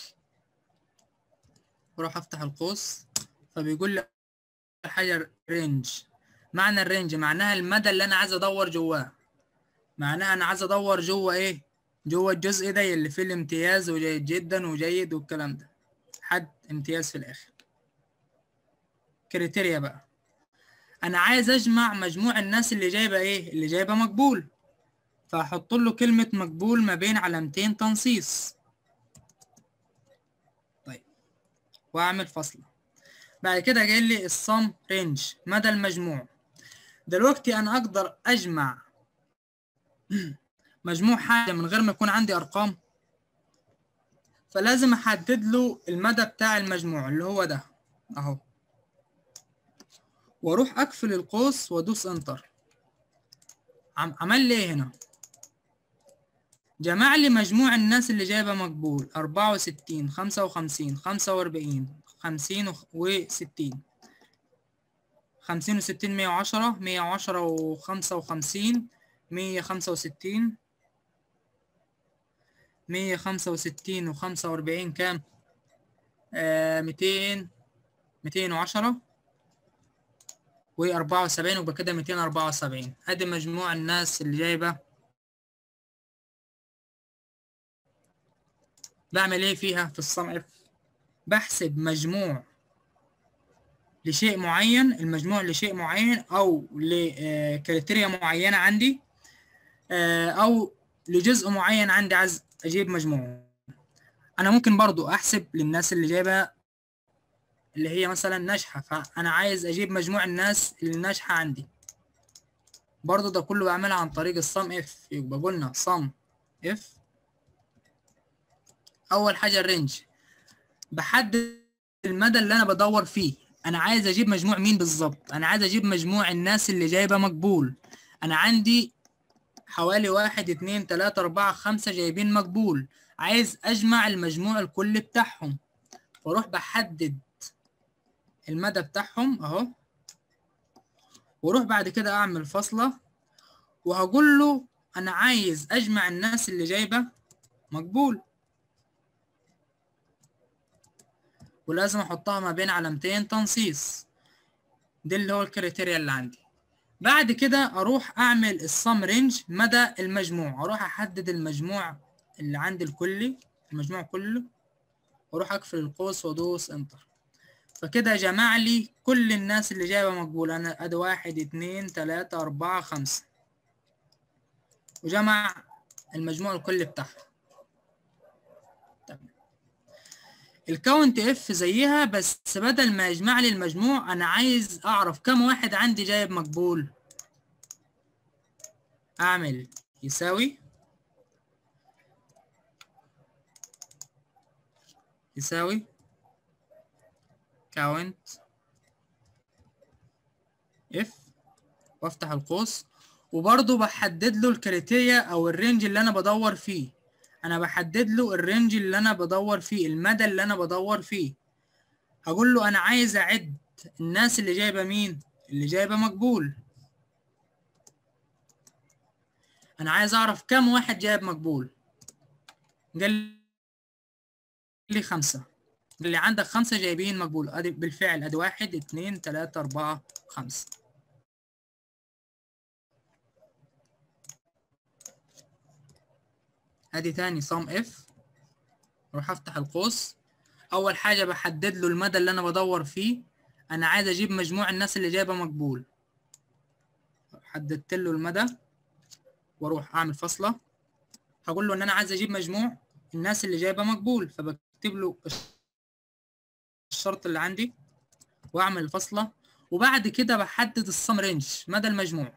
واروح افتح القوس، فبيقول لي حاجه رينج. معنى الرينج معناها المدى اللي انا عايز ادور جواه. معناها انا عايز ادور جوه ايه؟ جوه الجزء ده اللي فيه الامتياز وجيد جدا وجيد والكلام ده حد امتياز في الاخر. كريتيريا بقى، انا عايز اجمع مجموع الناس اللي جايبه ايه؟ اللي جايبه مقبول، فهحط له كلمه مقبول ما بين علامتين تنصيص. طيب واعمل فاصله. بعد كده جاي لي الصم رينج، مدى المجموع. دلوقتي انا اقدر اجمع مجموع حاجة من غير ما يكون عندي ارقام، فلازم احدد له المدى بتاع المجموع اللي هو ده اهو، واروح اقفل القوس وادوس انتر. عم عمل لي ايه هنا؟ جمع لي مجموع الناس اللي جايبه مقبول أربعة وستين خمسة وخمسين خمسة وأربعين خمسين وستين خمسين وستين مية وعشرة مية وعشرة وخمسة وخمسين مية خمسة وستين مية خمسة وستين وخمسة وأربعين كام؟ آه ميتين ميتين وعشرة وأربعة وسبعين، ويبقى كده ميتين أربعة وسبعين. أدي مجموع الناس اللي جايبة. بعمل إيه فيها في الصم اف؟ بحسب مجموع لشيء معين، المجموع لشيء معين أو لكريتيريا معينة عندي، أو لجزء معين عندي عايز أجيب مجموعه. أنا ممكن برضو أحسب للناس اللي جايبة اللي هي مثلا ناجحة، فأنا عايز أجيب مجموع الناس اللي ناجحة عندي، برضو ده كله بعملها عن طريق الصم اف. يبقى قلنا صم اف. أول حاجة الرينج، بحدد المدى اللي أنا بدور فيه. أنا عايز أجيب مجموع مين بالظبط؟ أنا عايز أجيب مجموع الناس اللي جايبة مقبول. أنا عندي حوالي واحد اتنين تلاتة أربعة خمسة جايبين مقبول، عايز أجمع المجموع الكلي بتاعهم، وأروح بحدد المدى بتاعهم أهو، وأروح بعد كده أعمل فاصلة، وهقول له أنا عايز أجمع الناس اللي جايبة مقبول، ولازم أحطها ما بين علامتين تنصيص. دي اللي هو الكريتيريا اللي عندي. بعد كده أروح أعمل الصم رينج مدى المجموع، أروح أحدد المجموع اللي عندي الكلي، المجموع كله، وأروح أقفل القوس وأدوس إنتر. فكده جمع لي كل الناس اللي جايبة مقبول. أنا أدي واحد اتنين تلاتة أربعة خمسة، وجمع المجموع الكلي بتاعها. تمام. الكاونت اف زيها، بس بدل ما يجمع لي المجموع أنا عايز أعرف كم واحد عندي جايب مقبول. أعمل يساوي يساوي كاونت اف، وافتح القوس، وبرضه بحدد له الكريتيريا او الرينج اللي انا بدور فيه. انا بحدد له الرينج اللي انا بدور فيه، المدى اللي انا بدور فيه. هقول له انا عايز اعد الناس اللي جايبه مين، اللي جايبه مقبول. انا عايز اعرف كم واحد جايب مقبول. قال لي خمسة. قال لي عندك خمسة جايبين مقبول. ادي بالفعل ادي واحد اتنين تلاتة اربعة خمسة. ادي تاني صم اف، اروح افتح القوس. اول حاجه بحدد له المدى اللي انا بدور فيه. انا عايز اجيب مجموع الناس اللي جايبه مقبول، حددت له المدى، واروح اعمل فاصله. هقول له ان انا عايز اجيب مجموع الناس اللي جايبه مقبول، فبكتب له الشرط اللي عندي واعمل فاصله، وبعد كده بحدد السم رينج مدى المجموع،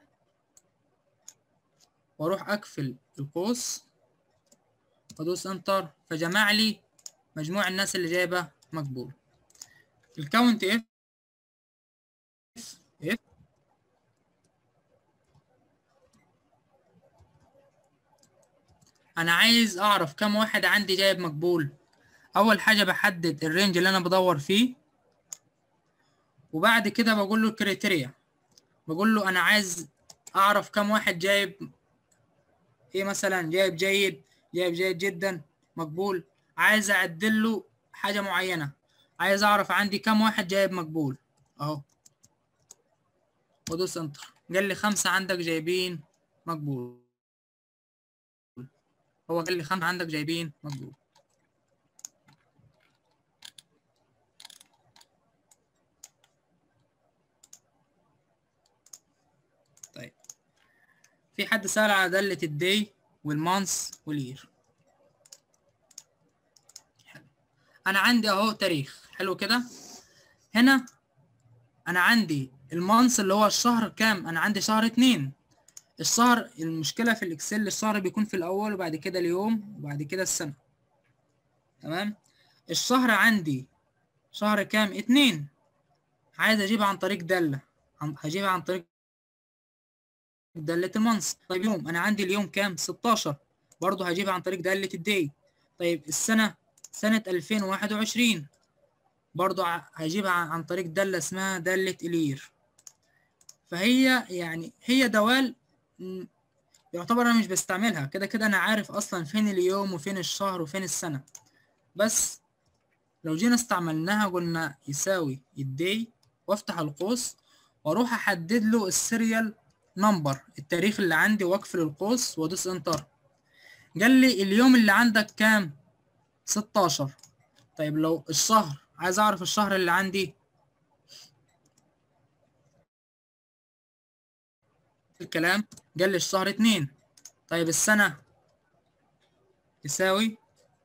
واروح اقفل القوس وادوس انتر، فجمع لي مجموع الناس اللي جايبه مقبول. الكاونت اف اف انا عايز اعرف كم واحد عندي جايب مقبول. اول حاجه بحدد الرينج اللي انا بدور فيه، وبعد كده بقول له الكريتيريا، بقول له انا عايز اعرف كم واحد جايب ايه، مثلا جايب جيد، جايب جيد جدا، مقبول. عايز اعدل له حاجه معينه، عايز اعرف عندي كم واحد جايب مقبول اهو، وادوس انتر. قال لي خمسه عندك جايبين مقبول. هو قال لي خمسه عندك جايبين مقبول. طيب، في حد سأل على دالة الدي والمانس والير. انا عندي اهو تاريخ حلو كده. هنا انا عندي المانث اللي هو الشهر كام؟ انا عندي شهر اتنين. الشهر المشكلة في الاكسل الشهر بيكون في الاول وبعد كده اليوم وبعد كده السنة. تمام. الشهر عندي شهر كام؟ اتنين. عايز اجيبها عن طريق دالة، هجيبها عن طريق دالة المانث. طيب يوم، انا عندي اليوم كام؟ ستاشر، برضه هجيبها عن طريق دالة الداي. طيب السنة، سنة ألفين وواحد وعشرين، برضه هجيبها عن طريق دالة اسمها دالة الير. فهي يعني هي دوال يعتبر انا مش بستعملها، كده كده انا عارف اصلا فين اليوم وفين الشهر وفين السنة. بس لو جينا استعملناها قلنا يساوي الداي وافتح القوس واروح احدد له السيريال نمبر، التاريخ اللي عندي، واقفل القوس وادوس انتر. قال لي اليوم اللي عندك كام؟ ستاشر. طيب لو الشهر، عايز اعرف الشهر اللي عندي، الكلام قال لي الشهر اتنين. طيب السنة يساوي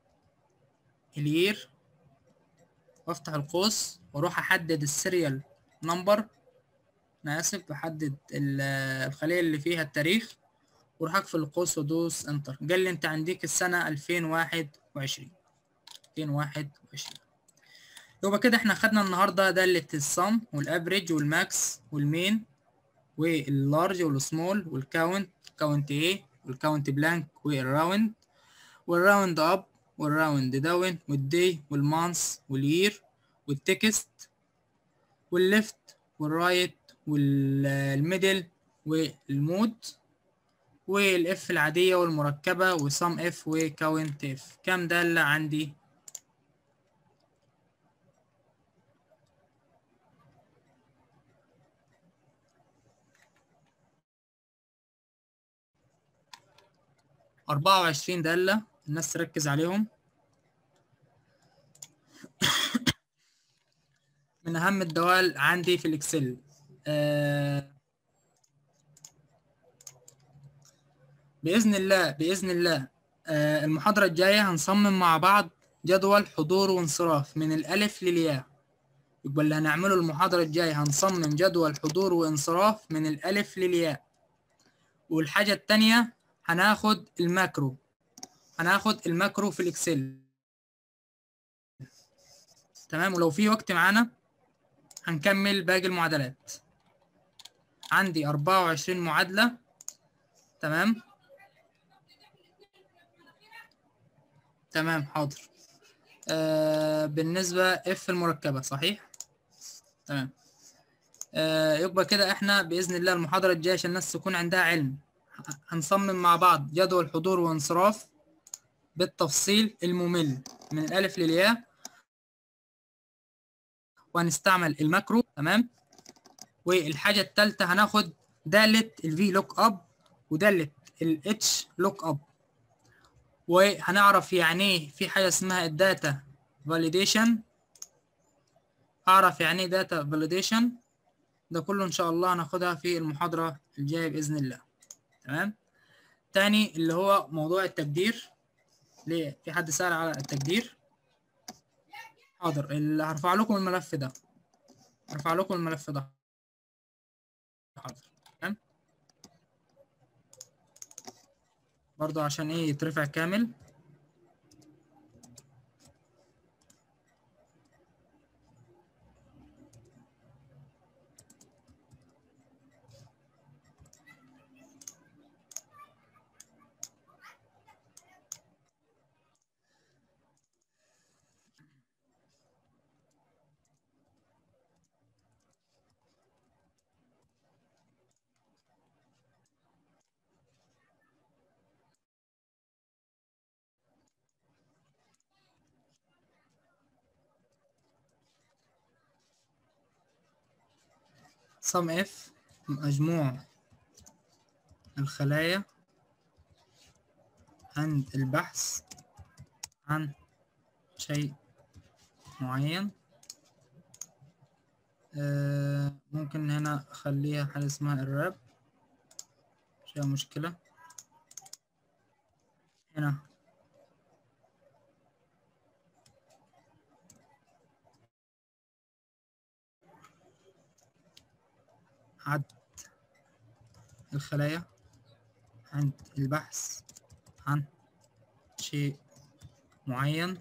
الير وافتح القوس واروح احدد السيريال نمبر، انا اسف، بحدد الخلية اللي فيها التاريخ واروح اقفل القوس وادوس انتر. قال لي انت عندك السنة ألفين وواحد وعشرين. ألفين وواحد وعشرين. يبقى كده احنا خدنا النهارده دالة السم والافريج والماكس والمين واللارج والسمول والكاونت، كاونت ايه والكاونت بلانك والراوند والراوند اب والراوند داون والدي والمانث والير والتكست والليفت والرايت والميدل والمود والاف العادية والمركبة وسم اف وكاونت اف. كام دالة عندي؟ أربعة وعشرين دالة. الناس تركز عليهم. من أهم الدوال عندي في الإكسل. آه بإذن الله بإذن الله آه المحاضرة الجاية هنصمم مع بعض جدول حضور وانصراف من الألف للياء. يبقى اللي هنعمله المحاضرة الجاية هنصمم جدول حضور وانصراف من الألف للياء. والحاجة التانية هناخد الماكرو، هناخد الماكرو في الإكسل. تمام. ولو في وقت معانا هنكمل باقي المعادلات. عندي أربعة وعشرين معادلة. تمام تمام حاضر. آه بالنسبة اف المركبة صحيح. تمام. آه يبقى كده احنا بإذن الله المحاضرة الجاية عشان الناس تكون عندها علم هنصمم مع بعض جدول حضور وانصراف بالتفصيل الممل من الألف للياء، وهنستعمل الماكرو. تمام. والحاجة الثالثة هناخد دالة الفي لوك اب ودالة الاتش لوك اب، وهنعرف يعني ايه في حاجة اسمها الداتا فاليديشن. اعرف يعني ايه داتا فاليديشن، ده كله ان شاء الله هناخدها في المحاضرة الجاية بإذن الله. تمام. تاني اللي هو موضوع التقدير. ليه في حد سأل على التقدير؟ حاضر، اللي هرفع لكم الملف ده، هرفع لكم الملف ده. حاضر. تمام. برضو عشان ايه يترفع كامل. sum f مجموع الخلايا عند البحث عن شيء معين. آه ممكن هنا اخليها حاجة اسمها الراب، مش فيها مشكلة. هنا عدد الخلايا عند البحث عن شيء معين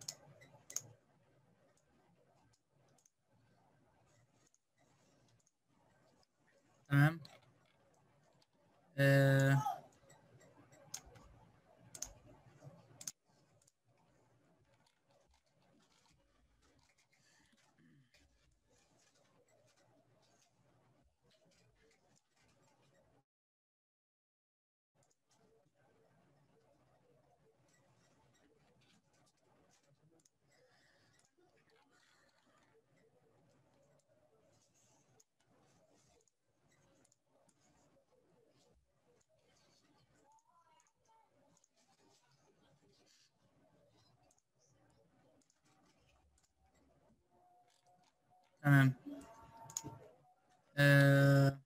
تمام. آه تمام. آه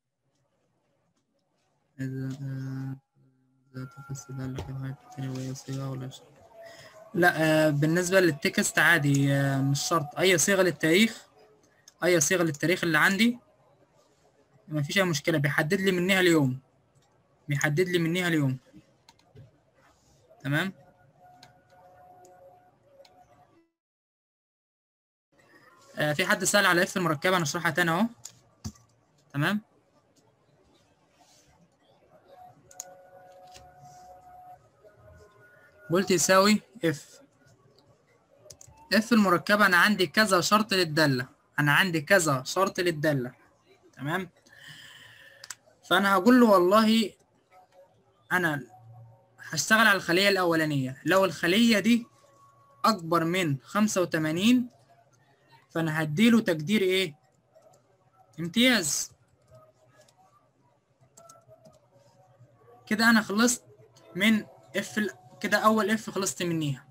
إذا آه، إذا تفسد الحاجات التانية وهي صيغة ولا شيء. لا، آه بالنسبة للتكست عادي، آه مش شرط أي صيغة للتاريخ. أي صيغة للتاريخ اللي عندي ما فيش أي مشكلة، بيحدد لي منها اليوم، بيحدد لي منها اليوم. تمام. آه في حد سأل على اف المركبة، هنشرحها تاني اهو. تمام. قلت يساوي اف اف المركبة. انا عندي كذا شرط للدالة، انا عندي كذا شرط للدالة. تمام. فانا هقول له والله انا هشتغل على الخلية الاولانية، لو الخلية دي اكبر من خمسة وتمانين فانا هديله تقدير ايه؟ امتياز. كده انا خلصت من اف ال... كده اول اف خلصت منيها.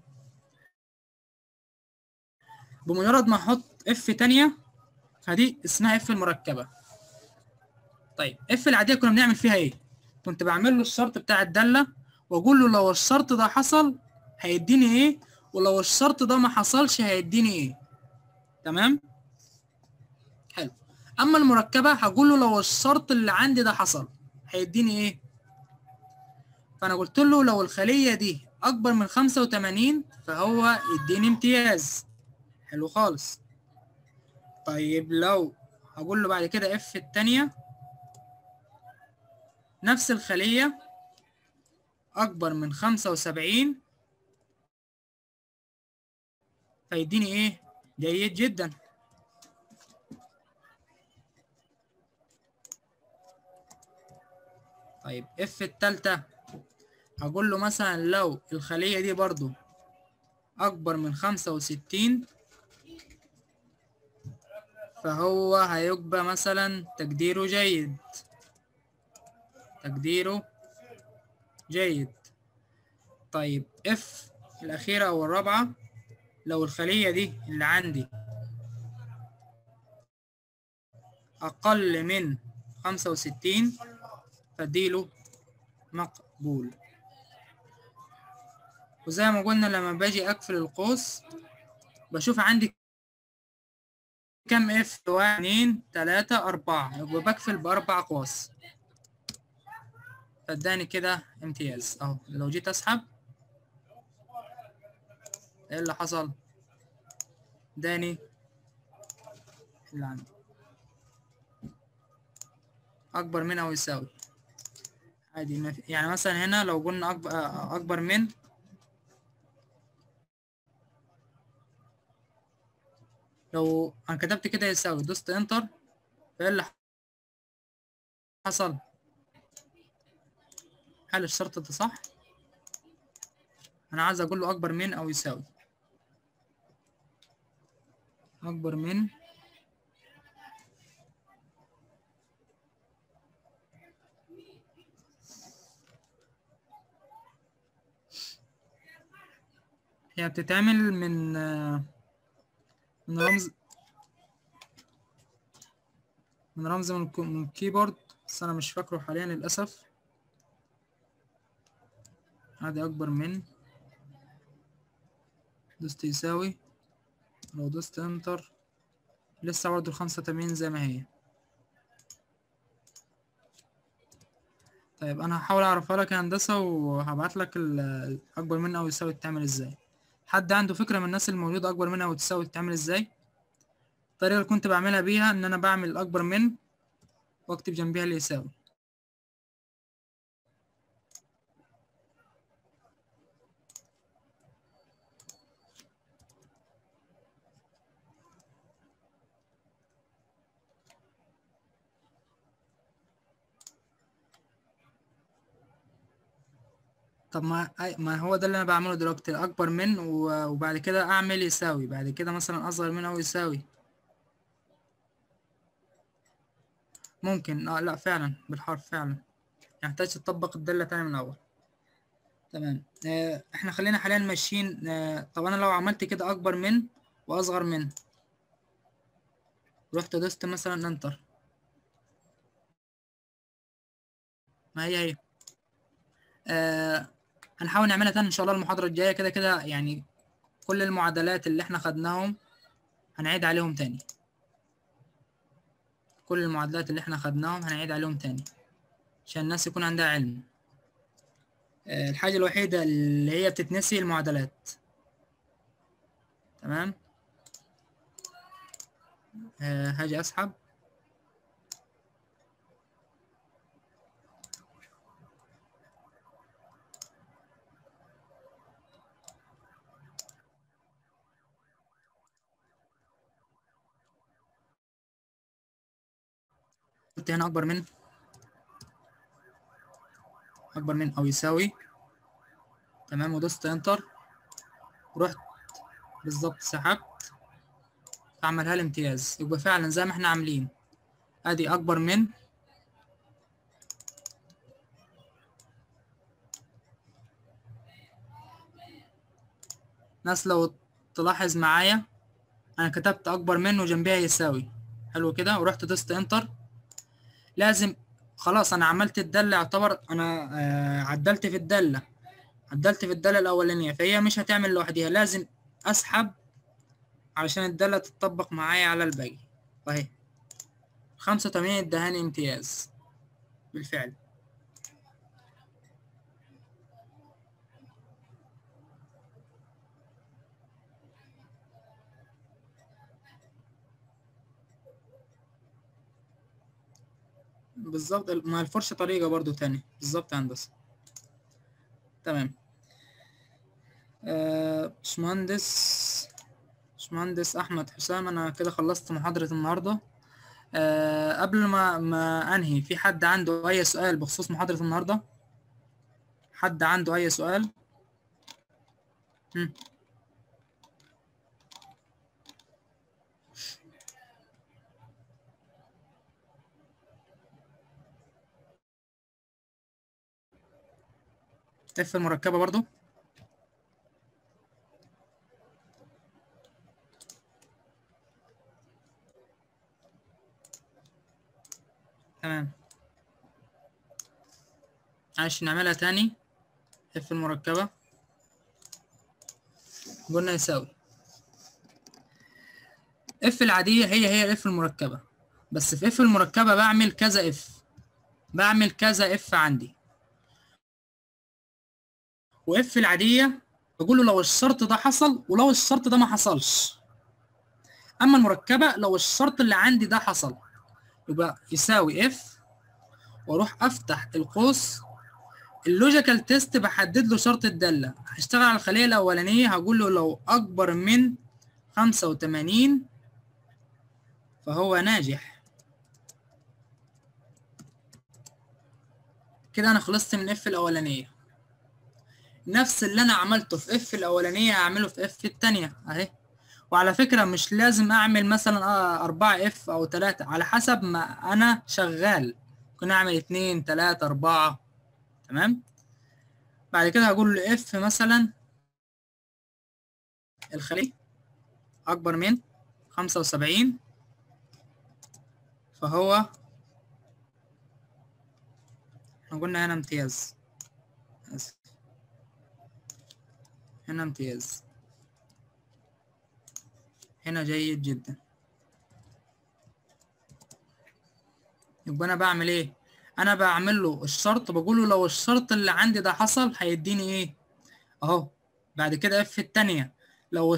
بمجرد ما احط اف تانية فدي اسمها اف المركبة. طيب اف العادية كنا بنعمل فيها ايه؟ كنت بعمل له الشرط بتاع الدالة واقول له لو الشرط ده حصل هيديني ايه، ولو الشرط ده ما حصلش هيديني ايه. تمام؟ حلو. اما المركبة هقول له لو الشرط اللي عندي ده حصل هيديني ايه؟ فانا قلت له لو الخلية دي اكبر من خمسة وتمانين فهو يديني امتياز. حلو خالص. طيب لو هقول له بعد كده اف التانية نفس الخلية اكبر من خمسة وسبعين فيديني ايه؟ جيد جدا. طيب اف التالتة هقول له مثلا لو الخلية دي برضو اكبر من خمسة وستين فهو هيبقى مثلا تقديره جيد، تقديره جيد. طيب اف الاخيرة او الرابعة لو الخلية دي اللي عندي اقل من خمسة وستين فاديله مقبول. وزي ما قلنا لما باجي اقفل القوس بشوف عندي كم اف، واحد اتنين تلاتة اربعة، يبقى بقفل باربع اقواس فاداني كده امتياز اهو. لو جيت اسحب ايه اللي حصل؟ اداني اللي عندي اكبر من او يساوي عادي. يعني مثلا هنا لو قلنا اكبر اكبر من، لو انا كتبت كده يساوي دوست انتر فايه اللي حصل؟ هل الشرط ده صح؟ انا عايز اقول له اكبر من او يساوي اكبر من هي بتتعمل من من رمز من رمز من من الكيبورد بس انا مش فاكره حاليا للاسف. ادي اكبر من، دوست يساوي، لو دوست انتر لسه برضه الخمسة وتمانين زي ما هي. طيب انا هحاول اعرفها لك يا هندسة، وهبعت لك ال- الاكبر من او يساوي تتعمل ازاي. حد عنده فكرة من الناس الموجودة اكبر منها وتساوي تتعمل ازاي؟ الطريقة اللي كنت بعملها بيها ان انا بعمل الاكبر من واكتب جنبيها اللي يساوي. طب ما أي- ما هو ده اللي انا بعمله دلوقتي، اكبر من و- وبعد كده اعمل يساوي، بعد كده مثلا اصغر من او يساوي. ممكن اه لا فعلا بالحرف فعلا يحتاج تطبق الدالة تاني من الاول. تمام. آه احنا خلينا حاليا ماشيين. آه طب انا لو عملت كده اكبر من واصغر من، رحت دوست مثلا انتر، ما هي هي. آه هنحاول نعملها تاني ان شاء الله المحاضرة الجاية، كده كده يعني كل المعادلات اللي احنا خدناهم هنعيد عليهم تاني. كل المعادلات اللي احنا خدناهم هنعيد عليهم تاني عشان الناس يكون عندها علم. آه الحاجة الوحيدة اللي هي بتتنسي المعادلات. تمام. آه هاجي اسحب. قلت هنا اكبر من، اكبر من او يساوي. تمام. ودوست انتر ورحت بالظبط سحبت، فعملها لي امتياز. يبقى فعلا زي ما احنا عاملين، ادي اكبر من، ناس لو تلاحظ معايا انا كتبت اكبر من وجنبيها يساوي. حلو كده. ورحت دوست انتر. لازم خلاص انا عملت الدالة، يعتبر انا آه عدلت في الدالة، عدلت في الدالة الاولانية، فهي مش هتعمل لوحديها، لازم اسحب علشان الدالة تتطبق معايا على الباقي. اهي خمسة وتمانين ادهاني امتياز بالفعل. بالظبط. ما الفرشة طريقة برضو تاني بالظبط يا هندسة. تمام. آه، باشمهندس باشمهندس أحمد حسام، أنا كده خلصت محاضرة النهاردة. أه قبل ما ما أنهي، في حد عنده أي سؤال بخصوص محاضرة النهاردة؟ حد عنده أي سؤال؟ هم. اف المركبة برضو. تمام. عشان نعملها تاني، اف المركبة قلنا يساوي اف العادية، هي هي الاف المركبة، بس في اف المركبة بعمل كذا اف، بعمل كذا اف عندي. واف العادية بقول له لو الشرط ده حصل ولو الشرط ده ما حصلش. اما المركبة لو الشرط اللي عندي ده حصل يبقى يساوي اف، واروح افتح القوس اللوجيكال تيست، بحدد له شرط الدالة. هشتغل على الخلية الاولانية، هقول له لو اكبر من خمسة وتمانين فهو ناجح. كده انا خلصت من اف الاولانية. نفس اللي انا عملته في اف الاولانية هعمله في اف التانية اهي. وعلى فكرة مش لازم اعمل مثلا اه اربعة اف او تلاتة، على حسب ما انا شغال، ممكن اعمل اتنين تلاتة اربعة. تمام. بعد كده هقول له اف مثلا الخلية اكبر من خمسة وسبعين فهو، احنا قلنا هنا امتياز، اسف هنا امتياز، هنا جيد جدا. يبقى انا بعمل ايه؟ انا بعمل له الشرط، بقول له لو الشرط اللي عندي ده حصل هيديني ايه اهو. بعد كده اف التانية، لو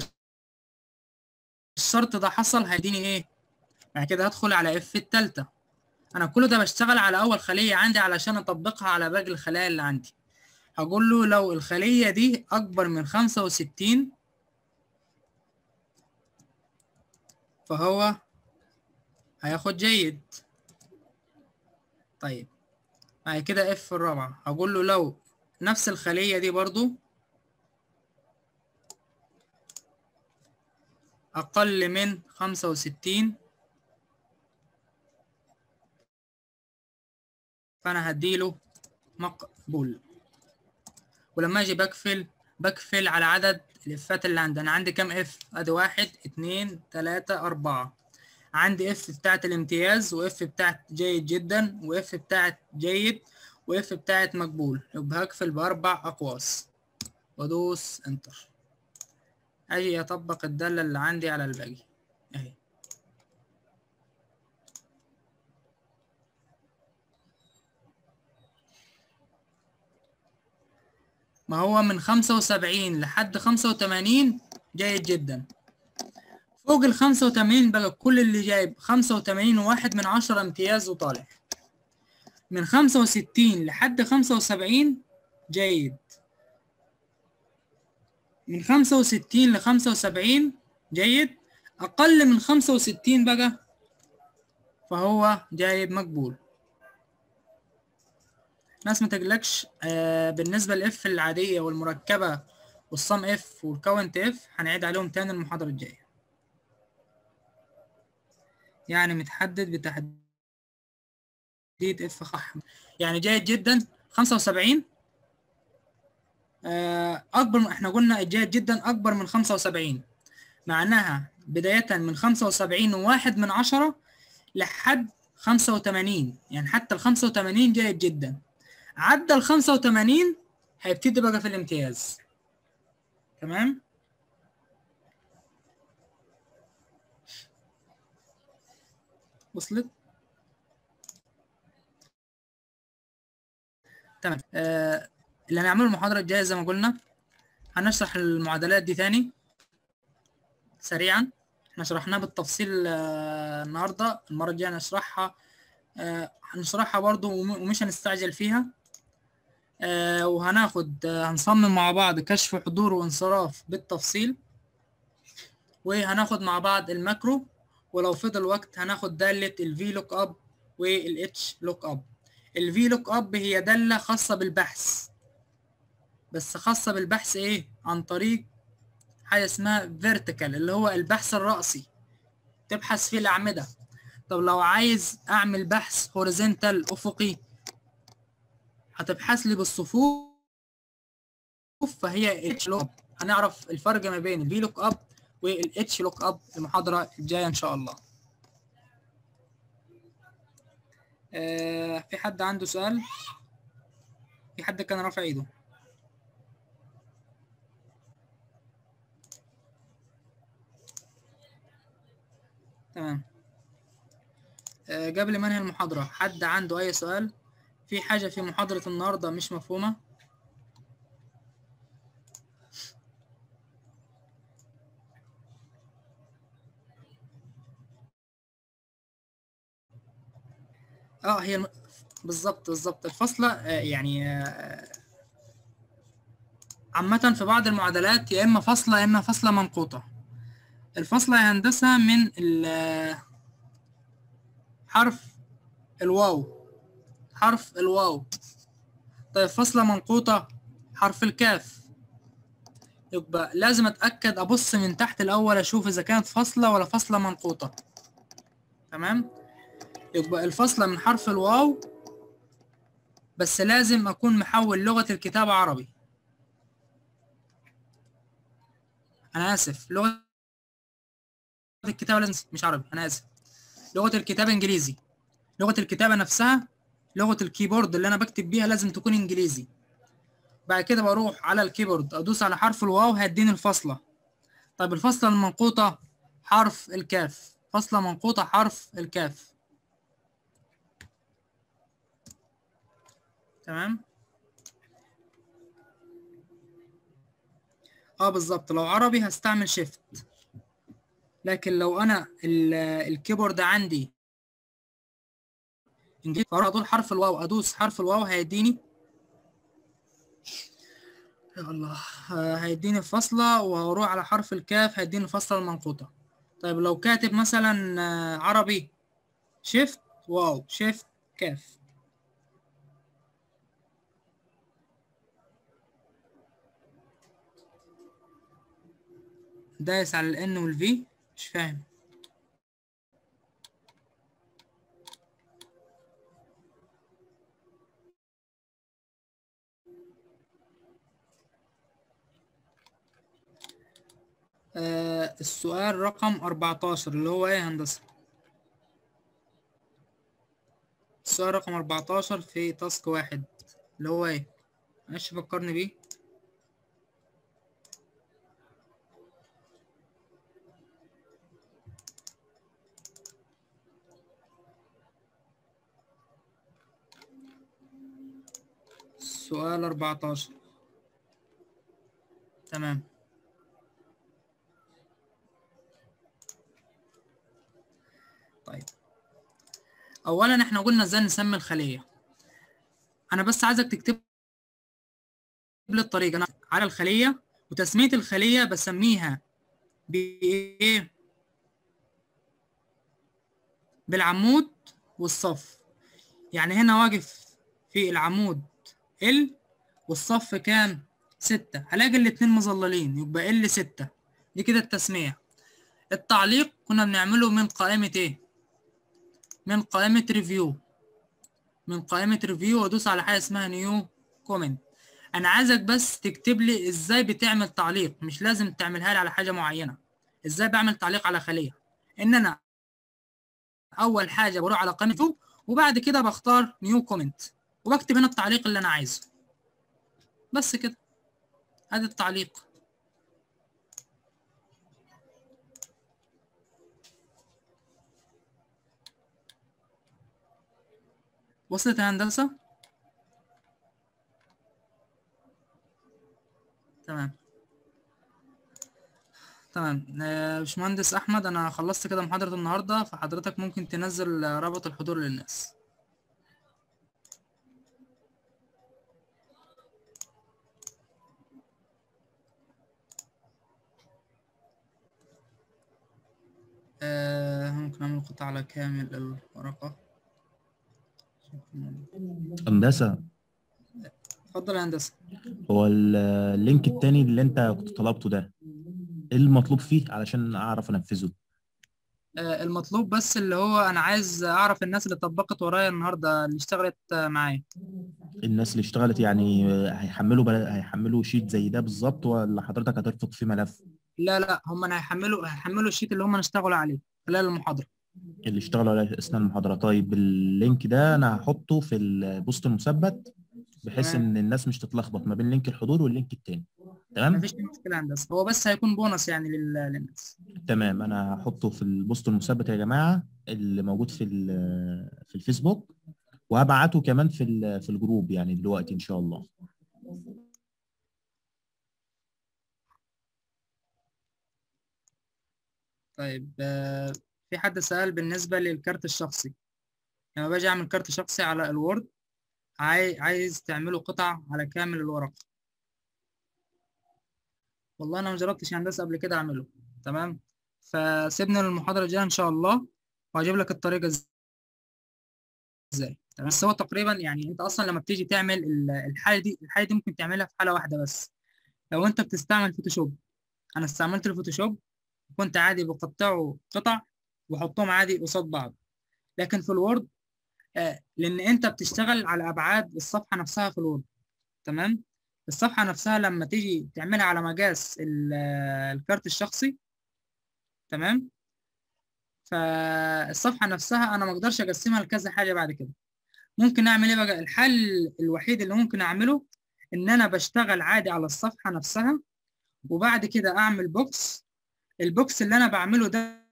الشرط ده حصل هيديني ايه. بعد كده هدخل على اف التالتة. انا كل ده بشتغل على اول خلية عندي علشان اطبقها على باقي الخلايا اللي عندي. هقول له لو الخلية دي اكبر من خمسة وستين فهو هياخد جيد. طيب بعد كده اف الرابعة، هقول له لو نفس الخلية دي برضو اقل من خمسة وستين فانا هديله مقبول. ولما اجي بقفل بقفل على عدد الافات اللي عندي. انا عندي كام اف؟ ادي واحد اتنين تلاتة اربعة. عندي اف بتاعت الامتياز، واف بتاعت جيد جدا، واف بتاعت جيد، واف بتاعت مقبول. يبقى هقفل باربع اقواس وادوس انتر. اجي اطبق الدالة اللي عندي على الباقي اهي. ما هو من خمسة وسبعين لحد خمسة وتمانين جيد جدا. فوق ال خمسة وتمانين بقى كل اللي جايب خمسة وتمانين وواحد من عشرة امتياز وطالع. من خمسة وستين لحد خمسة وسبعين جيد. من خمسة وستين لخمسة وسبعين جيد. أقل من خمسة وستين بقى فهو جايب مقبول. ناس ما تقلقش، آه بالنسبة للإف العادية والمركبة والصم إف والكاونت إف هنعيد عليهم تاني المحاضرة الجاية. يعني متحدد بتحديد إف خح. يعني جيد جدا خمسة وسبعين آه أكبر. إحنا قلنا جيد جدا أكبر من خمسة وسبعين، معناها بداية من خمسة وسبعين وواحد من عشرة لحد خمسة وتمانين. يعني حتى ال خمسة وتمانين جيد جدا. عدى ال خمسة وتمانين هيبتدي بقى في الامتياز. تمام. وصلت؟ تمام. آه اللي هنعمله المحاضرة الجاية زي ما قلنا هنشرح المعادلات دي تاني سريعا. احنا شرحناها بالتفصيل آه النهارده. المرة الجاية هنشرحها آه هنشرحها برضو ومش هنستعجل فيها. آه وهناخد آه هنصمم مع بعض كشف حضور وانصراف بالتفصيل، وهناخد مع بعض الماكرو، ولو فضل وقت هناخد دالة الفي لوك اب والاتش لوك اب. الفي لوك اب هي دالة خاصة بالبحث، بس خاصة بالبحث ايه؟ عن طريق حاجة اسمها فيرتيكال اللي هو البحث الرأسي، تبحث في الأعمدة. طب لو عايز أعمل بحث هوريزونتال أفقي هتبحث لي بالصفوف، فهي اتش لوك اب. هنعرف الفرق ما بين الفي لوك اب والاتش لوك اب المحاضرة الجاية إن شاء الله. آه في حد عنده سؤال؟ في حد كان رافع ايده؟ تمام. آه قبل ما انهي المحاضرة حد عنده أي سؤال؟ في حاجة في محاضرة النهاردة مش مفهومة؟ اه هي الم... بالظبط بالظبط الفاصلة آه يعني آه عامة في بعض المعادلات يا إما فاصلة يا إما فاصلة منقوطة. الفاصلة يا هندسة من حرف الواو، حرف الواو. طيب فاصلة منقوطة حرف الكاف. يبقى لازم أتأكد أبص من تحت الأول أشوف إذا كانت فاصلة ولا فاصلة منقوطة. تمام. يبقى الفاصلة من حرف الواو، بس لازم أكون محول لغة الكتابة عربي. أنا آسف، لغة الكتابة لازم مش عربي، أنا آسف. لغة الكتابة إنجليزي. لغة الكتابة نفسها، لغة الكيبورد اللي أنا بكتب بيها لازم تكون إنجليزي. بعد كده بروح على الكيبورد أدوس على حرف الواو هيديني الفاصلة. طيب الفاصلة المنقوطة حرف الكاف. فاصلة منقوطة حرف الكاف. تمام. اه بالظبط، لو عربي هستعمل شيفت، لكن لو انا الكيبورد عندي انجليزي فاروح ادوس حرف الواو، ادوس حرف الواو هيديني يا الله هيديني فاصلة، وهروح على حرف الكاف هيديني الفاصلة المنقوطة. طيب لو كاتب مثلا عربي شيفت واو شيفت كاف، دايس على الان والفي مش فاهم. آه السؤال رقم أربعتاشر اللي هو ايه يا هندسة؟ السؤال رقم أربعتاشر في تاسك واحد اللي هو ايه؟ معلش فكرني بيه. سؤال أربعتاشر. تمام. طيب اولا احنا قلنا ازاي نسمي الخلية. انا بس عايزك تكتب لي الطريقة. انا على الخلية، وتسمية الخلية بسميها بايه؟ بالعمود والصف. يعني هنا واقف في العمود ال والصف كام؟ ستة، هلاقي الاتنين مظللين يبقى ال ستة. دي كده التسمية. التعليق كنا بنعمله من قائمة ايه؟ من قائمة ريفيو. من قائمة ريفيو وادوس على حاجة اسمها نيو كومنت. انا عايزك بس تكتب لي ازاي بتعمل تعليق، مش لازم تعملها لي على حاجة معينة. ازاي بعمل تعليق على خلية؟ ان انا اول حاجة بروح على قائمة ريفيو، وبعد كده بختار نيو كومنت وبكتب هنا التعليق اللي انا عايزه. بس كده، ادي التعليق. وصلت يا هندسة؟ تمام تمام. آه، باشمهندس احمد، انا خلصت كده محاضرة النهاردة، فحضرتك ممكن تنزل آه، رابط الحضور للناس. آه، ممكن اعمل قطع على كامل الورقة. هندسة، اتفضل يا هندسة. هو ال- اللينك التاني اللي انت كنت طلبته ده ايه المطلوب فيه علشان اعرف انفذه؟ آه، المطلوب بس اللي هو انا عايز اعرف الناس اللي طبقت ورايا النهارده اللي اشتغلت آه، معايا. الناس اللي اشتغلت يعني هيحملوا بل... هيحملوا شيت زي ده بالظبط، ولا حضرتك هترفق فيه ملف؟ لا لا، هم انا هيحملوا هيحملوا الشيت اللي هم اشتغلوا عليه خلال المحاضرة. اللي اشتغلوا على اثناء المحاضرة. طيب اللينك ده انا هحطه في البوست المثبت بحيث تمام، ان الناس مش تتلخبط ما بين لينك الحضور واللينك التاني. تمام. مفيش أي مشكلة يا هندسة، هو بس هيكون بونص يعني لل- للناس. تمام، انا هحطه في البوست المثبت يا جماعة اللي موجود في ال- في الفيسبوك، وهبعته كمان في ال- في الجروب يعني دلوقتي ان شاء الله. طيب آه، في حد سأل بالنسبة للكارت الشخصي. لما باجي أعمل كارت شخصي على الوورد، عاي... عايز تعمله قطع على كامل الورق. والله أنا مجربتش هندسة قبل كده أعمله. تمام، فسيبنا للمحاضرة الجاية إن شاء الله، وهجيب لك الطريقة إزاي. تمام، بس هو تقريبا يعني أنت أصلا لما بتيجي تعمل ال- الحالة دي الحالة دي ممكن تعملها في حالة واحدة بس. لو أنت بتستعمل فوتوشوب. أنا استعملت الفوتوشوب، كنت عادي بقطعه قطع وأحطهم عادي قصاد بعض. لكن في الوورد آه، لان انت بتشتغل على ابعاد الصفحه نفسها في الوورد. تمام، الصفحه نفسها لما تيجي تعملها على مقاس ال- آه، الكارت الشخصي. تمام، فالصفحه نفسها انا ما اقدرش اقسمها لكذا حاجه. بعد كده ممكن اعمل ايه بقى؟ الحل الوحيد اللي ممكن اعمله ان انا بشتغل عادي على الصفحه نفسها، وبعد كده اعمل بوكس. البوكس اللي انا بعمله ده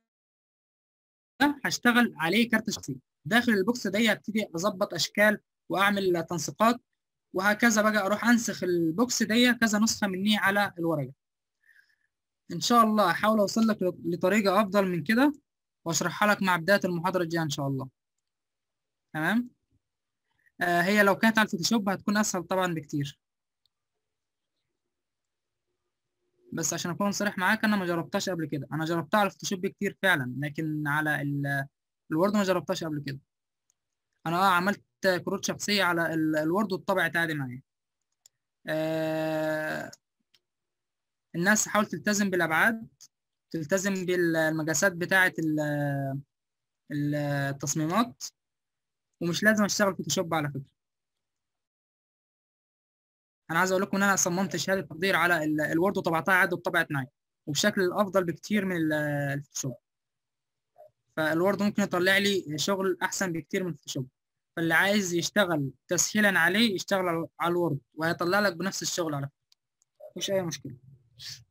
هشتغل عليه كارت شخصي. داخل البوكس ده هبتدي اظبط اشكال واعمل تنسيقات وهكذا بقى اروح انسخ البوكس دي كذا نسخه مني على الورقه. ان شاء الله هحاول اوصل لك لطريقه افضل من كده واشرحها لك مع بدايه المحاضره الجايه ان شاء الله. تمام. آه هي لو كانت على الفوتوشوب هتكون اسهل طبعا بكتير، بس عشان اكون صريح معاك انا ما جربتهاش قبل كده. انا جربتها على الفوتوشوب كتير فعلا، لكن على الوورد ما جربتهاش قبل كده. انا اه عملت كروت شخصيه على الوورد واتطبعت عادي معايا. آه الناس حاول تلتزم بالابعاد، تلتزم بالمقاسات بتاعه التصميمات، ومش لازم اشتغل فوتوشوب على فكره. انا عايز اقول لكم ان انا صممت شهاده تقدير على الوورد وطبعتها عادي واتطبعت معايا وبشكل افضل بكتير من الفوتوشوب. فالوورد ممكن يطلع لي شغل احسن بكتير من الفوتوشوب. فاللي عايز يشتغل تسهيلا عليه يشتغل على الوورد وهيطلع لك بنفس الشغل على فكره، مفيش اي مشكله.